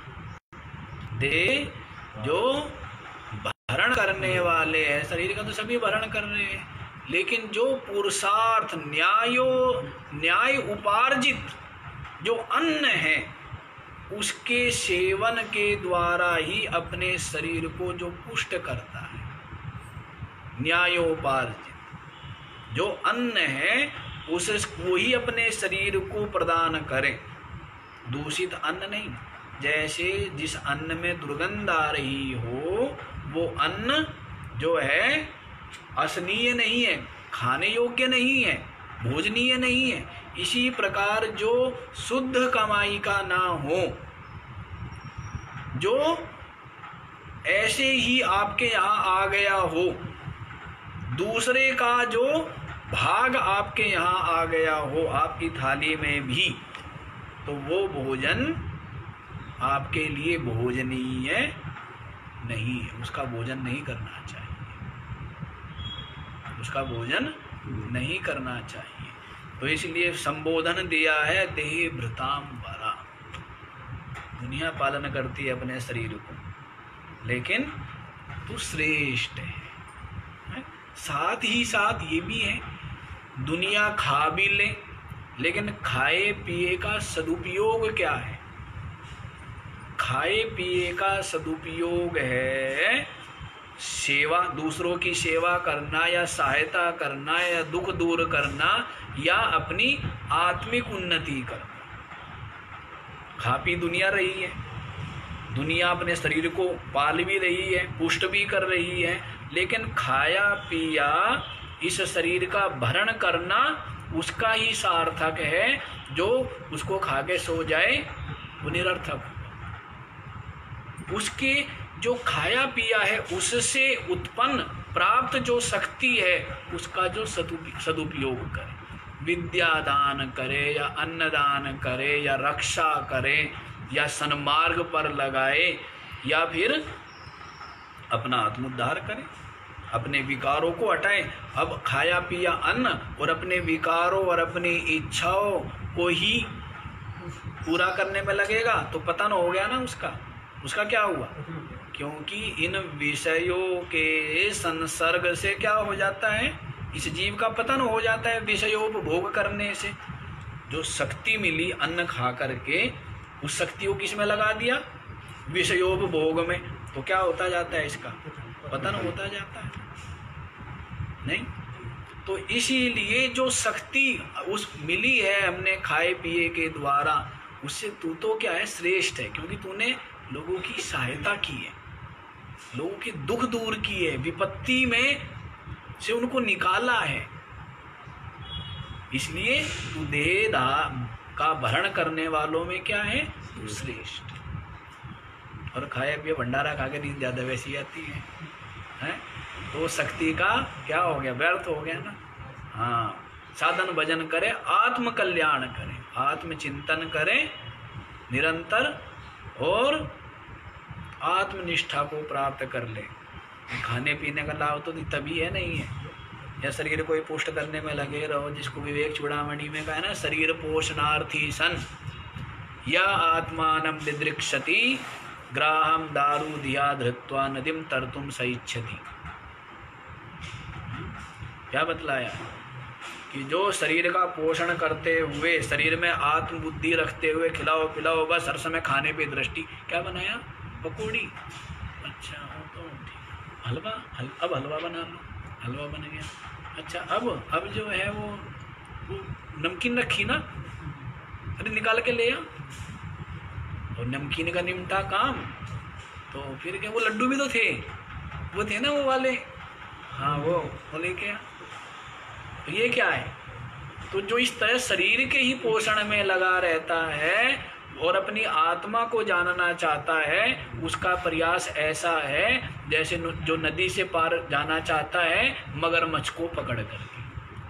देह जो भरण करने वाले हैं, शरीर का तो सभी भरण कर रहे हैं, लेकिन जो पुरुषार्थ न्यायो न्याय उपार्जित जो अन्न है, उसके सेवन के द्वारा ही अपने शरीर को जो पुष्ट करता है, न्यायोपार्जित जो अन्न है उस वही अपने शरीर को प्रदान करें, दूषित अन्न नहीं। जैसे जिस अन्न में दुर्गंध आ रही हो वो अन्न जो है असनीय नहीं है, खाने योग्य नहीं है, भोजनीय नहीं है। इसी प्रकार जो शुद्ध कमाई का ना हो, जो ऐसे ही आपके यहाँ आ गया हो, दूसरे का जो भाग आपके यहाँ आ गया हो आपकी थाली में भी, तो वो भोजन आपके लिए भोजनीय नहीं है, उसका भोजन नहीं करना चाहिए, उसका भोजन नहीं करना चाहिए। तो इसलिए संबोधन दिया है देह भृताम वरा। दुनिया पालन करती है अपने शरीर को, लेकिन तू श्रेष्ठ है, है? साथ ही साथ ये भी है, दुनिया खा भी ले, लेकिन खाए पिए का सदुपयोग क्या है? खाए पिए का सदुपयोग है सेवा, दूसरों की सेवा करना या सहायता करना या दुख दूर करना या अपनी आत्मिक उन्नति करना। खा पी दुनिया रही है, दुनिया अपने शरीर को पाल भी रही है, पुष्ट भी कर रही है, लेकिन खाया पिया इस शरीर का भरण करना उसका ही सार्थक है। जो उसको खा के सो जाए वो निरर्थक। उसके जो खाया पिया है उससे उत्पन्न प्राप्त जो शक्ति है उसका जो सदुपयोग करे, विद्या दान करे या अन्नदान करे या रक्षा करे या सन्मार्ग पर लगाए या फिर अपना आत्मोद्धार करे, अपने विकारों को हटाए। अब खाया पिया अन्न और अपने विकारों और अपनी इच्छाओं को ही पूरा करने में लगेगा तो पतन हो गया ना उसका। उसका क्या हुआ? क्योंकि इन विषयों के संसर्ग से क्या हो जाता है, इस जीव का पतन हो जाता है। विषयोपभोग करने से जो शक्ति मिली अन्न खा करके, उस शक्ति को किस में लगा दिया? विषयोपभोग में। तो क्या होता जाता है? इसका पतन होता जाता है। नहीं तो इसीलिए जो शक्ति उस मिली है हमने खाए पिए के द्वारा, उससे तू तो क्या है, श्रेष्ठ है। क्योंकि तूने लोगों की सहायता की है, लोगों के दुख दूर किए, विपत्ति में से उनको निकाला है। इसलिए तू देह का भरण करने वालों में क्या है, तू श्रेष्ठ। और खाया पिया भंडारा खा के नींद ज्यादा वैसी आती है, है? तो शक्ति का क्या हो गया, व्यर्थ हो गया ना। हाँ, साधन भजन करे, आत्म कल्याण करे, आत्मचिंतन करे निरंतर और आत्मनिष्ठा को प्राप्त कर ले। खाने पीने का लाभ तो तभी है नहीं है या शरीर को पुष्ट करने में लगे रहो, जिसको विवेक चूड़ामणि में कहा है ना, शरीर पोषणार्थी सन या आत्मानं दिदृक्षति ग्राहम दारू दिया धृत्वा नदीम तरतुम सइच्छति। क्या बतलाया कि जो शरीर का पोषण करते हुए, शरीर में आत्मबुद्धि रखते हुए खिलाओ पिलाओ, बस हर समय खाने पे दृष्टि। क्या बनाया? पकौड़ी। अच्छा तो ठीक। हलवा हल, अब हलवा बना लो, हलवा बन गया। अच्छा अब अब जो है वो, वो नमकीन रखी ना, अरे निकाल के ले आ। और नमकीन का निमटा काम। तो फिर क्या, वो लड्डू भी तो थे, वो थे ना वो वाले, हाँ वो वो लेके आ। तो ये क्या है? तो जो इस तरह शरीर के ही पोषण में लगा रहता है और अपनी आत्मा को जानना चाहता है, उसका प्रयास ऐसा है जैसे जो नदी से पार जाना चाहता है मगरमच्छ को पकड़ करके।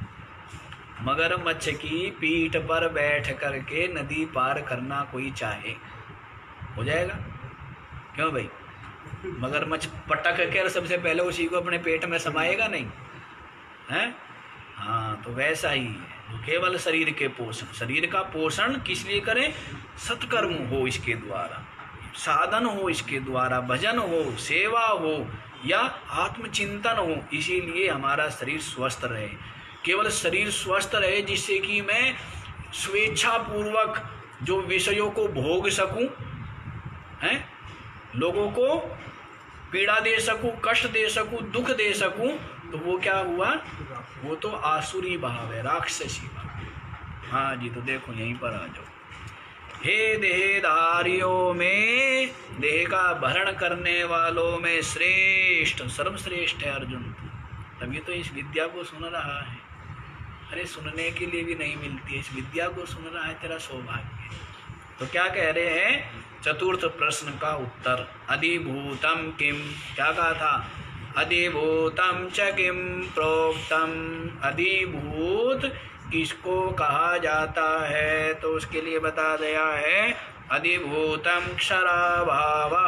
मगरमच्छ की पीठ पर बैठ करके नदी पार करना कोई चाहे, हो जाएगा? क्यों भाई? मगरमच्छ पटक कर सबसे पहले उसी को अपने पेट में समाएगा नहीं, है? हाँ, तो वैसा ही है। केवल शरीर के पोषण, शरीर का पोषण किस लिए करें? सत्कर्म हो इसके द्वारा, साधन हो इसके द्वारा, भजन हो, सेवा हो या आत्मचिंतन हो। इसीलिए हमारा शरीर स्वस्थ रहे। केवल शरीर स्वस्थ रहे जिससे कि मैं स्वेच्छा पूर्वक जो विषयों को भोग सकूं, हैं, लोगों को पीड़ा दे सकूं, कष्ट दे सकूं, दुख दे सकूं, तो वो क्या हुआ? वो तो आसुरी भाव है, राक्षसी भाव। हाँ जी, तो देखो यहीं पर आ जाओ। हे देहधारियों में, देह का भरण करने वालों में श्रेष्ठ, सर्वश्रेष्ठ है अर्जुन। तभी तो इस विद्या को सुन रहा है। अरे सुनने के लिए भी नहीं मिलती है, इस विद्या को सुन रहा है, तेरा सौभाग्य। तो क्या कह रहे हैं? चतुर्थ प्रश्न का उत्तर, अधिभूतम किम, क्या कहा था? अधिभूतम च किम प्रोक्तम, अधिभूत किसको कहा जाता है? तो उसके लिए बता दिया है अधिभूतम क्षराभावः।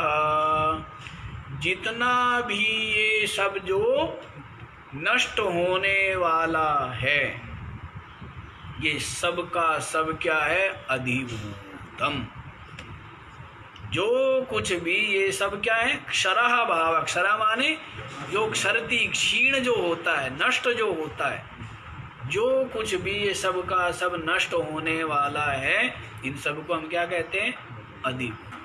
जितना भी ये सब जो नष्ट होने वाला है, ये सब का सब क्या है? अधिभूतम। जो कुछ भी ये सब क्या है? क्षरः भाव। क्षरा माने जो क्षरति, क्षीण जो होता है, नष्ट जो होता है, जो कुछ भी ये सब का सब नष्ट होने वाला है, इन सब को हम क्या कहते हैं? अधिभूत।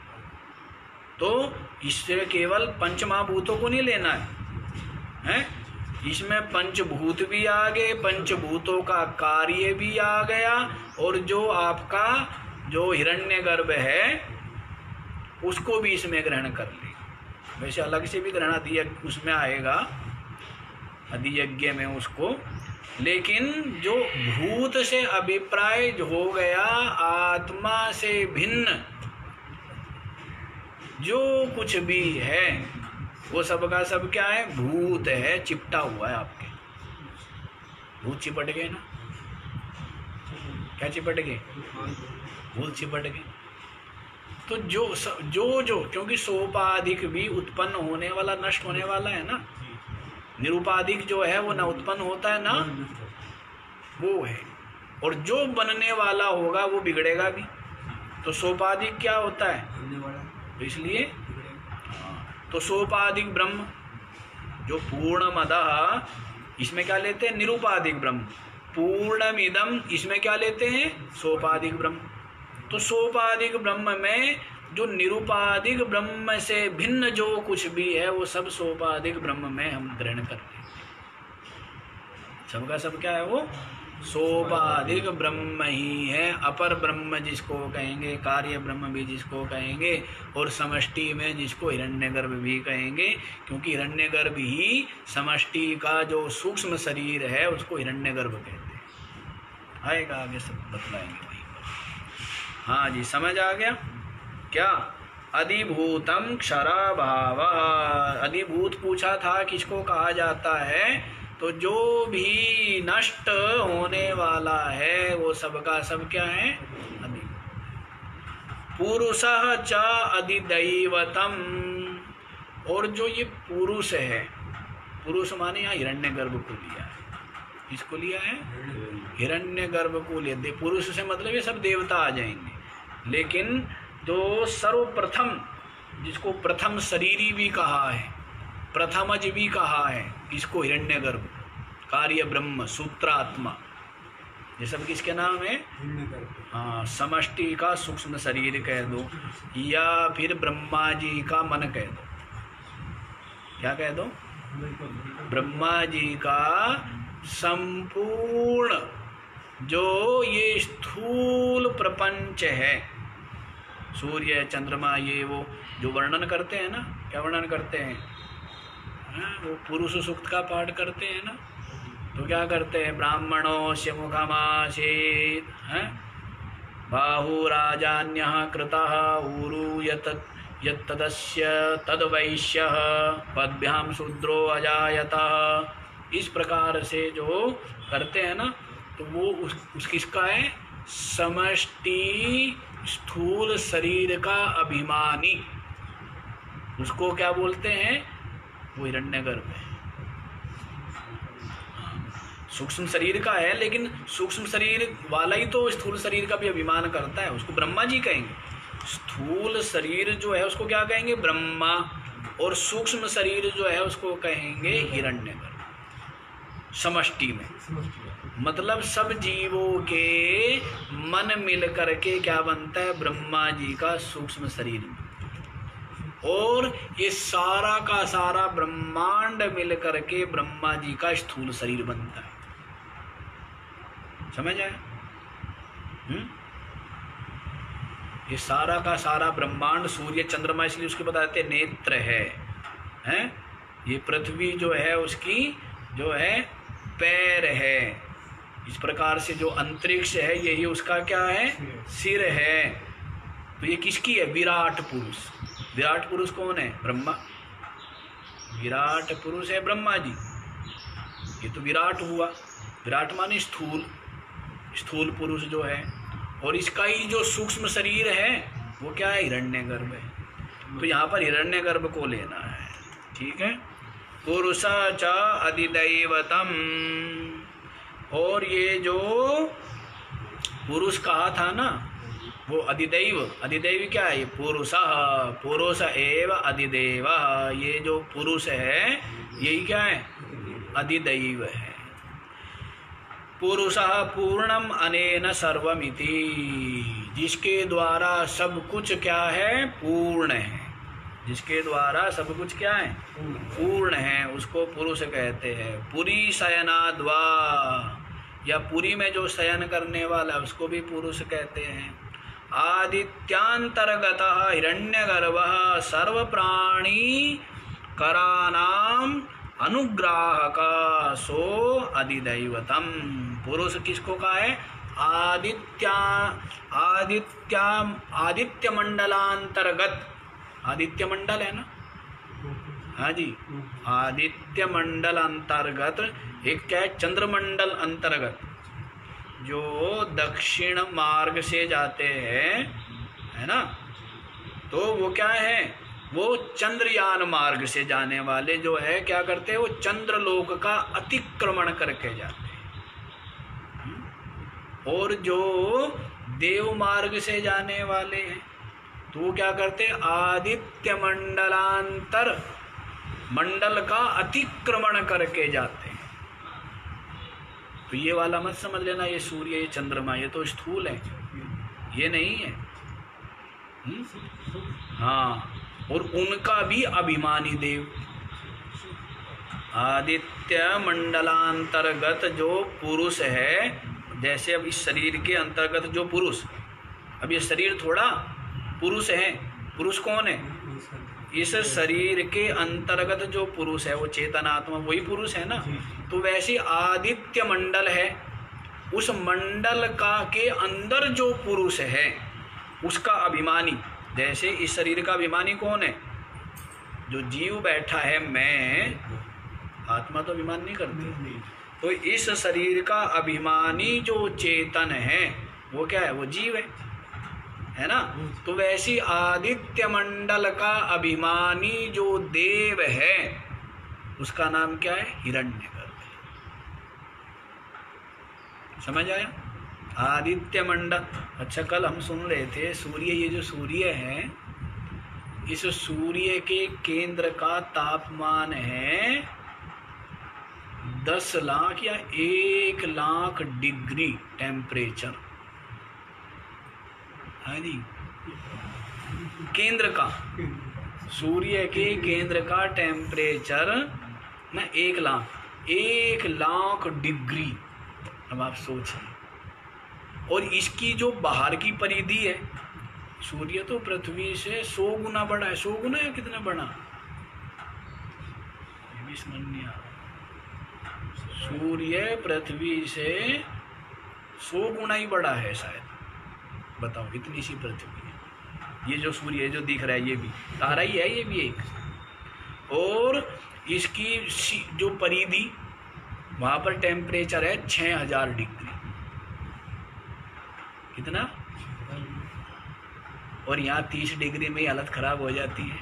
तो इससे केवल पंचमहाभूतों को नहीं लेना है, हैं? इसमें पंचभूत भी आ गए, पंचभूतों का कार्य भी आ गया, और जो आपका जो हिरण्यगर्भ है उसको भी इसमें ग्रहण कर ले। वैसे अलग से भी ग्रहण अधियज्ञ उसमें आएगा, अधियज्ञ में उसको, लेकिन जो भूत से अभिप्राय हो गया, आत्मा से भिन्न जो कुछ भी है वो सब का सब क्या है? भूत है, चिपटा हुआ है आपके। भूत चिपट गए ना? क्या चिपट गए? भूत चिपट गए। तो जो जो जो क्योंकि सोपाधिक भी उत्पन्न होने वाला, नष्ट होने वाला है ना, निरुपाधिक जो है वो ना उत्पन्न होता है ना वो है, और जो बनने वाला होगा वो बिगड़ेगा भी। तो सोपाधिक क्या होता है? तो इसलिए तो सोपाधिक ब्रह्म जो पूर्णमदः, इसमें क्या लेते हैं? निरुपाधिक ब्रह्म। पूर्णमिदम, इसमें क्या लेते हैं? सोपाधिक ब्रह्म। तो सोपाधिक ब्रह्म में जो निरुपाधिक ब्रह्म से भिन्न जो कुछ भी है वो सब सोपाधिक ब्रह्म में हम ग्रहण करते हैं। सबका सब क्या है? वो सोपाधिक ब्रह्म ही है। अपर ब्रह्म जिसको कहेंगे, कार्य ब्रह्म भी जिसको कहेंगे, और समष्टि में जिसको हिरण्यगर्भ भी कहेंगे, क्योंकि हिरण्यगर्भ ही समष्टि का जो सूक्ष्म शरीर है उसको हिरण्यगर्भ कहते हैं। आएगा आगे सब बतलाएंगे वहीं पर। हाँ जी, समझ आ गया क्या? अधिभूतम क्षरा भाव। अधिभूत पूछा था किसको कहा जाता है? तो जो भी नष्ट होने वाला है वो सबका सब क्या है? अधि। पुरुषः च अधिदैवतम, और जो ये पुरुष है, पुरुष माने यहाँ हिरण्यगर्भ को लिया है। किसको लिया है? हिरण्यगर्भ को लिया। पुरुष से मतलब ये सब देवता आ जाएंगे, लेकिन जो सर्वप्रथम, जिसको प्रथम शरीरी भी कहा है, प्रथमज भी कहा है, इसको हिरण्यगर्भ, कार्य ब्रह्म, सूत्रात्मा, ये सब किसके नाम है? हाँ, समष्टि का सूक्ष्म शरीर कह दो, या फिर ब्रह्मा जी का मन कह दो। क्या कह दो? ब्रह्मा जी का संपूर्ण जो ये स्थूल प्रपंच है, सूर्य चंद्रमा ये वो जो वर्णन करते हैं ना, क्या वर्णन करते हैं? हाँ, वो पुरुष सूक्त का पाठ करते हैं ना, तो क्या करते हैं? ब्राह्मणों से मुखमासीत्, बाहुराजान्यः कृतः ऊरु यत यत्तदस्य तद्वैश्यः पद्भ्याम शूद्रो अजायतः। इस प्रकार से जो करते हैं ना, तो वो उस, उस किसका है? समष्टि स्थूल शरीर का अभिमानी, उसको क्या बोलते हैं? वो हिरण्यगर्भ है। सूक्ष्म शरीर का है, लेकिन सूक्ष्म शरीर वाला ही तो स्थूल शरीर का भी अभिमान करता है, उसको ब्रह्मा जी कहेंगे। स्थूल शरीर जो है उसको क्या कहेंगे? ब्रह्मा, और सूक्ष्म शरीर जो है उसको कहेंगे हिरण्यगर्भ। समष्टि में मतलब सब जीवों के मन मिल करके क्या बनता है? ब्रह्मा जी का सूक्ष्म शरीर, और ये सारा का सारा ब्रह्मांड मिल करके ब्रह्मा जी का स्थूल शरीर बनता है। समझ आए? हम्म ये सारा का सारा ब्रह्मांड, सूर्य चंद्रमा इसलिए उसके बताते नेत्र है, हैं? ये पृथ्वी जो है उसकी जो है पैर है। इस प्रकार से जो अंतरिक्ष है यही उसका क्या है? सिर है। तो ये किसकी है? विराट पुरुष। विराट पुरुष कौन है? ब्रह्मा। विराट पुरुष है ब्रह्मा जी। ये तो विराट हुआ, विराट माने स्थूल, स्थूल पुरुष जो है, और इसका ही जो सूक्ष्म शरीर है वो क्या है? हिरण्यगर्भ है। तो यहाँ पर हिरण्यगर्भ को लेना है, ठीक है। पुरुष च अधिदैवतम, और ये जो पुरुष कहा था ना वो अधिदैव, अधिदैव क्या है? पुरुष, पुरुष एव अधिदेव। ये जो पुरुष है यही क्या है? अधिदैव है। पुरुषः पूर्णम अनेन सर्वमिति, जिसके द्वारा सब कुछ क्या है? पूर्ण है। जिसके द्वारा सब कुछ क्या है? पूर्ण है, उसको पुरुष कहते हैं। पुरी शयनाद्वा, या पुरी में जो शयन करने वाला है उसको भी पुरुष कहते हैं। आदित्यांतर्गतः हिरण्यगर्भः सर्वप्राणी करानाम अनुग्राहका सो अधिदैवतम। पुरुष किसको कहा है? आदित्या आदित्या आदित्य मंडलांतर्गत। आदित्य मंडल है ना? हाँ जी, आदित्य मंडल अंतर्गत एक क्या है? चंद्रमंडल अंतर्गत, जो दक्षिण मार्ग से जाते हैं, है ना? तो वो क्या है? वो चंद्रयान मार्ग से जाने वाले जो है क्या करते हैं? वो चंद्रलोक का अतिक्रमण करके जाते हैं। और जो देव मार्ग से जाने वाले हैं तो वो क्या करते हैं? आदित्य मंडलांतर मंडल का अतिक्रमण करके जाते हैं। तो ये वाला मत समझ लेना ये सूर्य, ये चंद्रमा, ये तो स्थूल है, ये नहीं है। हुँ? हाँ, और उनका भी अभिमानी देव। आदित्य मंडलांतर्गत जो पुरुष है, जैसे अब इस शरीर के अंतर्गत जो पुरुष, अब ये शरीर थोड़ा पुरुष है। पुरुष कौन है? इस शरीर के अंतर्गत जो पुरुष है वो चेतन आत्मा, वही पुरुष है ना? तो वैसे आदित्य मंडल है, उस मंडल का के अंदर जो पुरुष है उसका अभिमानी। जैसे इस शरीर का अभिमानी कौन है? जो जीव बैठा है मैं, आत्मा तो अभिमान नहीं करती। तो इस शरीर का अभिमानी जो चेतन है वो क्या है? वो जीव है, है ना? तो वैसी आदित्य मंडल का अभिमानी जो देव है उसका नाम क्या है? हिरण्यगर्भ। समझ आया? आदित्य मंडल। अच्छा, कल हम सुन रहे थे सूर्य, ये जो सूर्य है, इस सूर्य के केंद्र का तापमान है दस लाख या एक लाख डिग्री टेम्परेचर। हाँ जी, केंद्र का, सूर्य के केंद्र का टेम्परेचर ना एक लाख एक लाख डिग्री। अब आप सोचिए, और इसकी जो बाहर की परिधि है, सूर्य तो पृथ्वी से सौ गुना बड़ा है। सौ गुना या कितना बड़ा? ये भी समझ नहीं आ रहा। सूर्य पृथ्वी से सौ गुना ही बड़ा है शायद। बताओ, इतनी सी पृथ्वी है। ये जो सूर्य जो दिख रहा है ये भी तारा ही है, ये भी एक। और इसकी जो परिधि, वहां पर टेम्परेचर है छः हजार डिग्री। कितना? और यहाँ तीस डिग्री में हालत खराब हो जाती है।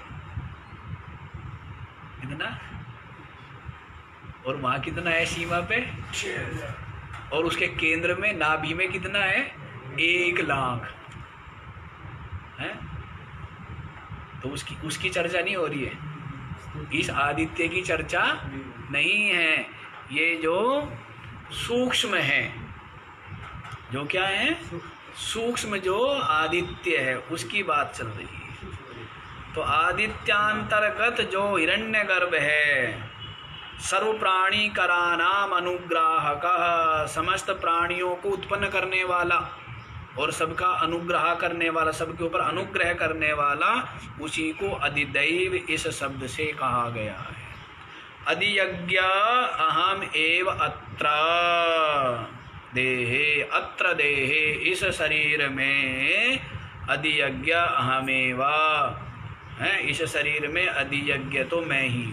कितना? और वहाँ कितना है सीमा पे? और उसके केंद्र में, नाभि में कितना है? एक लाख है। तो उसकी उसकी चर्चा नहीं हो रही है, इस आदित्य की चर्चा नहीं है। ये जो सूक्ष्म है, जो क्या है? सूक्ष्म जो आदित्य है उसकी बात चल रही है। तो आदित्यांतर्गत जो हिरण्यगर्भ है, सर्व प्राणी करानाम अनुग्राहकः, समस्त प्राणियों को उत्पन्न करने वाला और सबका अनुग्रह करने वाला, सबके ऊपर अनुग्रह करने वाला, उसी को अधिदैव इस शब्द से कहा गया है। अधियज्ञ अहम एव अत्र देहे, अत्र देहे, इस शरीर में अधियज्ञ अहमेव है। इस शरीर में अधियज्ञ तो मैं ही,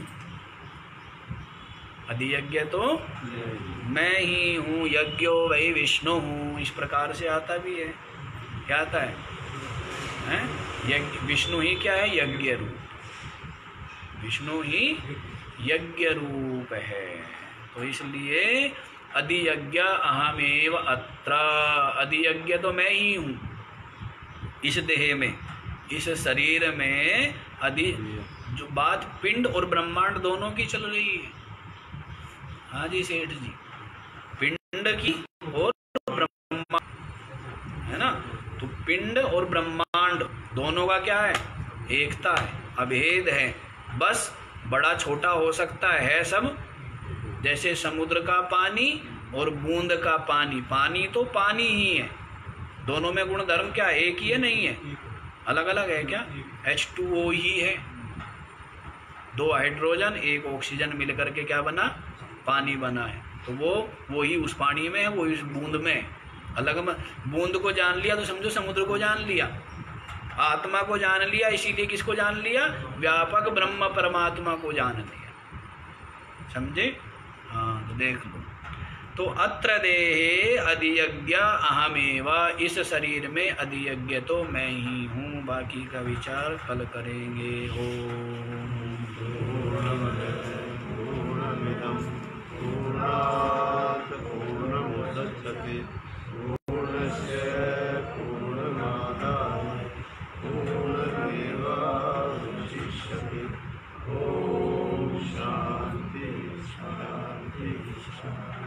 अधियज्ञ तो मैं ही हूँ। यज्ञो वही विष्णु हूँ, इस प्रकार से आता भी है। क्या आता है? हैं? यज्ञ, विष्णु ही क्या है? यज्ञ रूप। विष्णु ही यज्ञ रूप है। तो इसलिए अधियज्ञ अहमेव अत्र, अधियज्ञ तो मैं ही हूँ इस देह में, इस शरीर में। अधि जो बात पिंड और ब्रह्मांड दोनों की चल रही है। हाँ जी सेठ जी, पिंड की और ब्रह्मांड, है ना? तो पिंड और ब्रह्मांड दोनों का क्या है? एकता है, अभेद है। बस बड़ा छोटा हो सकता है सब, जैसे समुद्र का पानी और बूंद का पानी। पानी तो पानी ही है, दोनों में गुण धर्म क्या है? एक ही है, नहीं है? अलग अलग है क्या? एच टू ओ ही है। दो हाइड्रोजन एक ऑक्सीजन मिल करके क्या बना? पानी बना है। तो वो वही उस पानी में है, वो इस बूंद में। अलग में बूंद को जान लिया तो समझो समुद्र को जान लिया, आत्मा को जान लिया, इसीलिए किसको जान लिया? व्यापक ब्रह्म परमात्मा को जान लिया। समझे? हाँ, तो देख लो। तो अत्र देहे अधियज्ञ अहमेवा, इस शरीर में अधियज्ञ तो मैं ही हूँ। बाकी का विचार कल करेंगे। ओम शांति शांति शांति।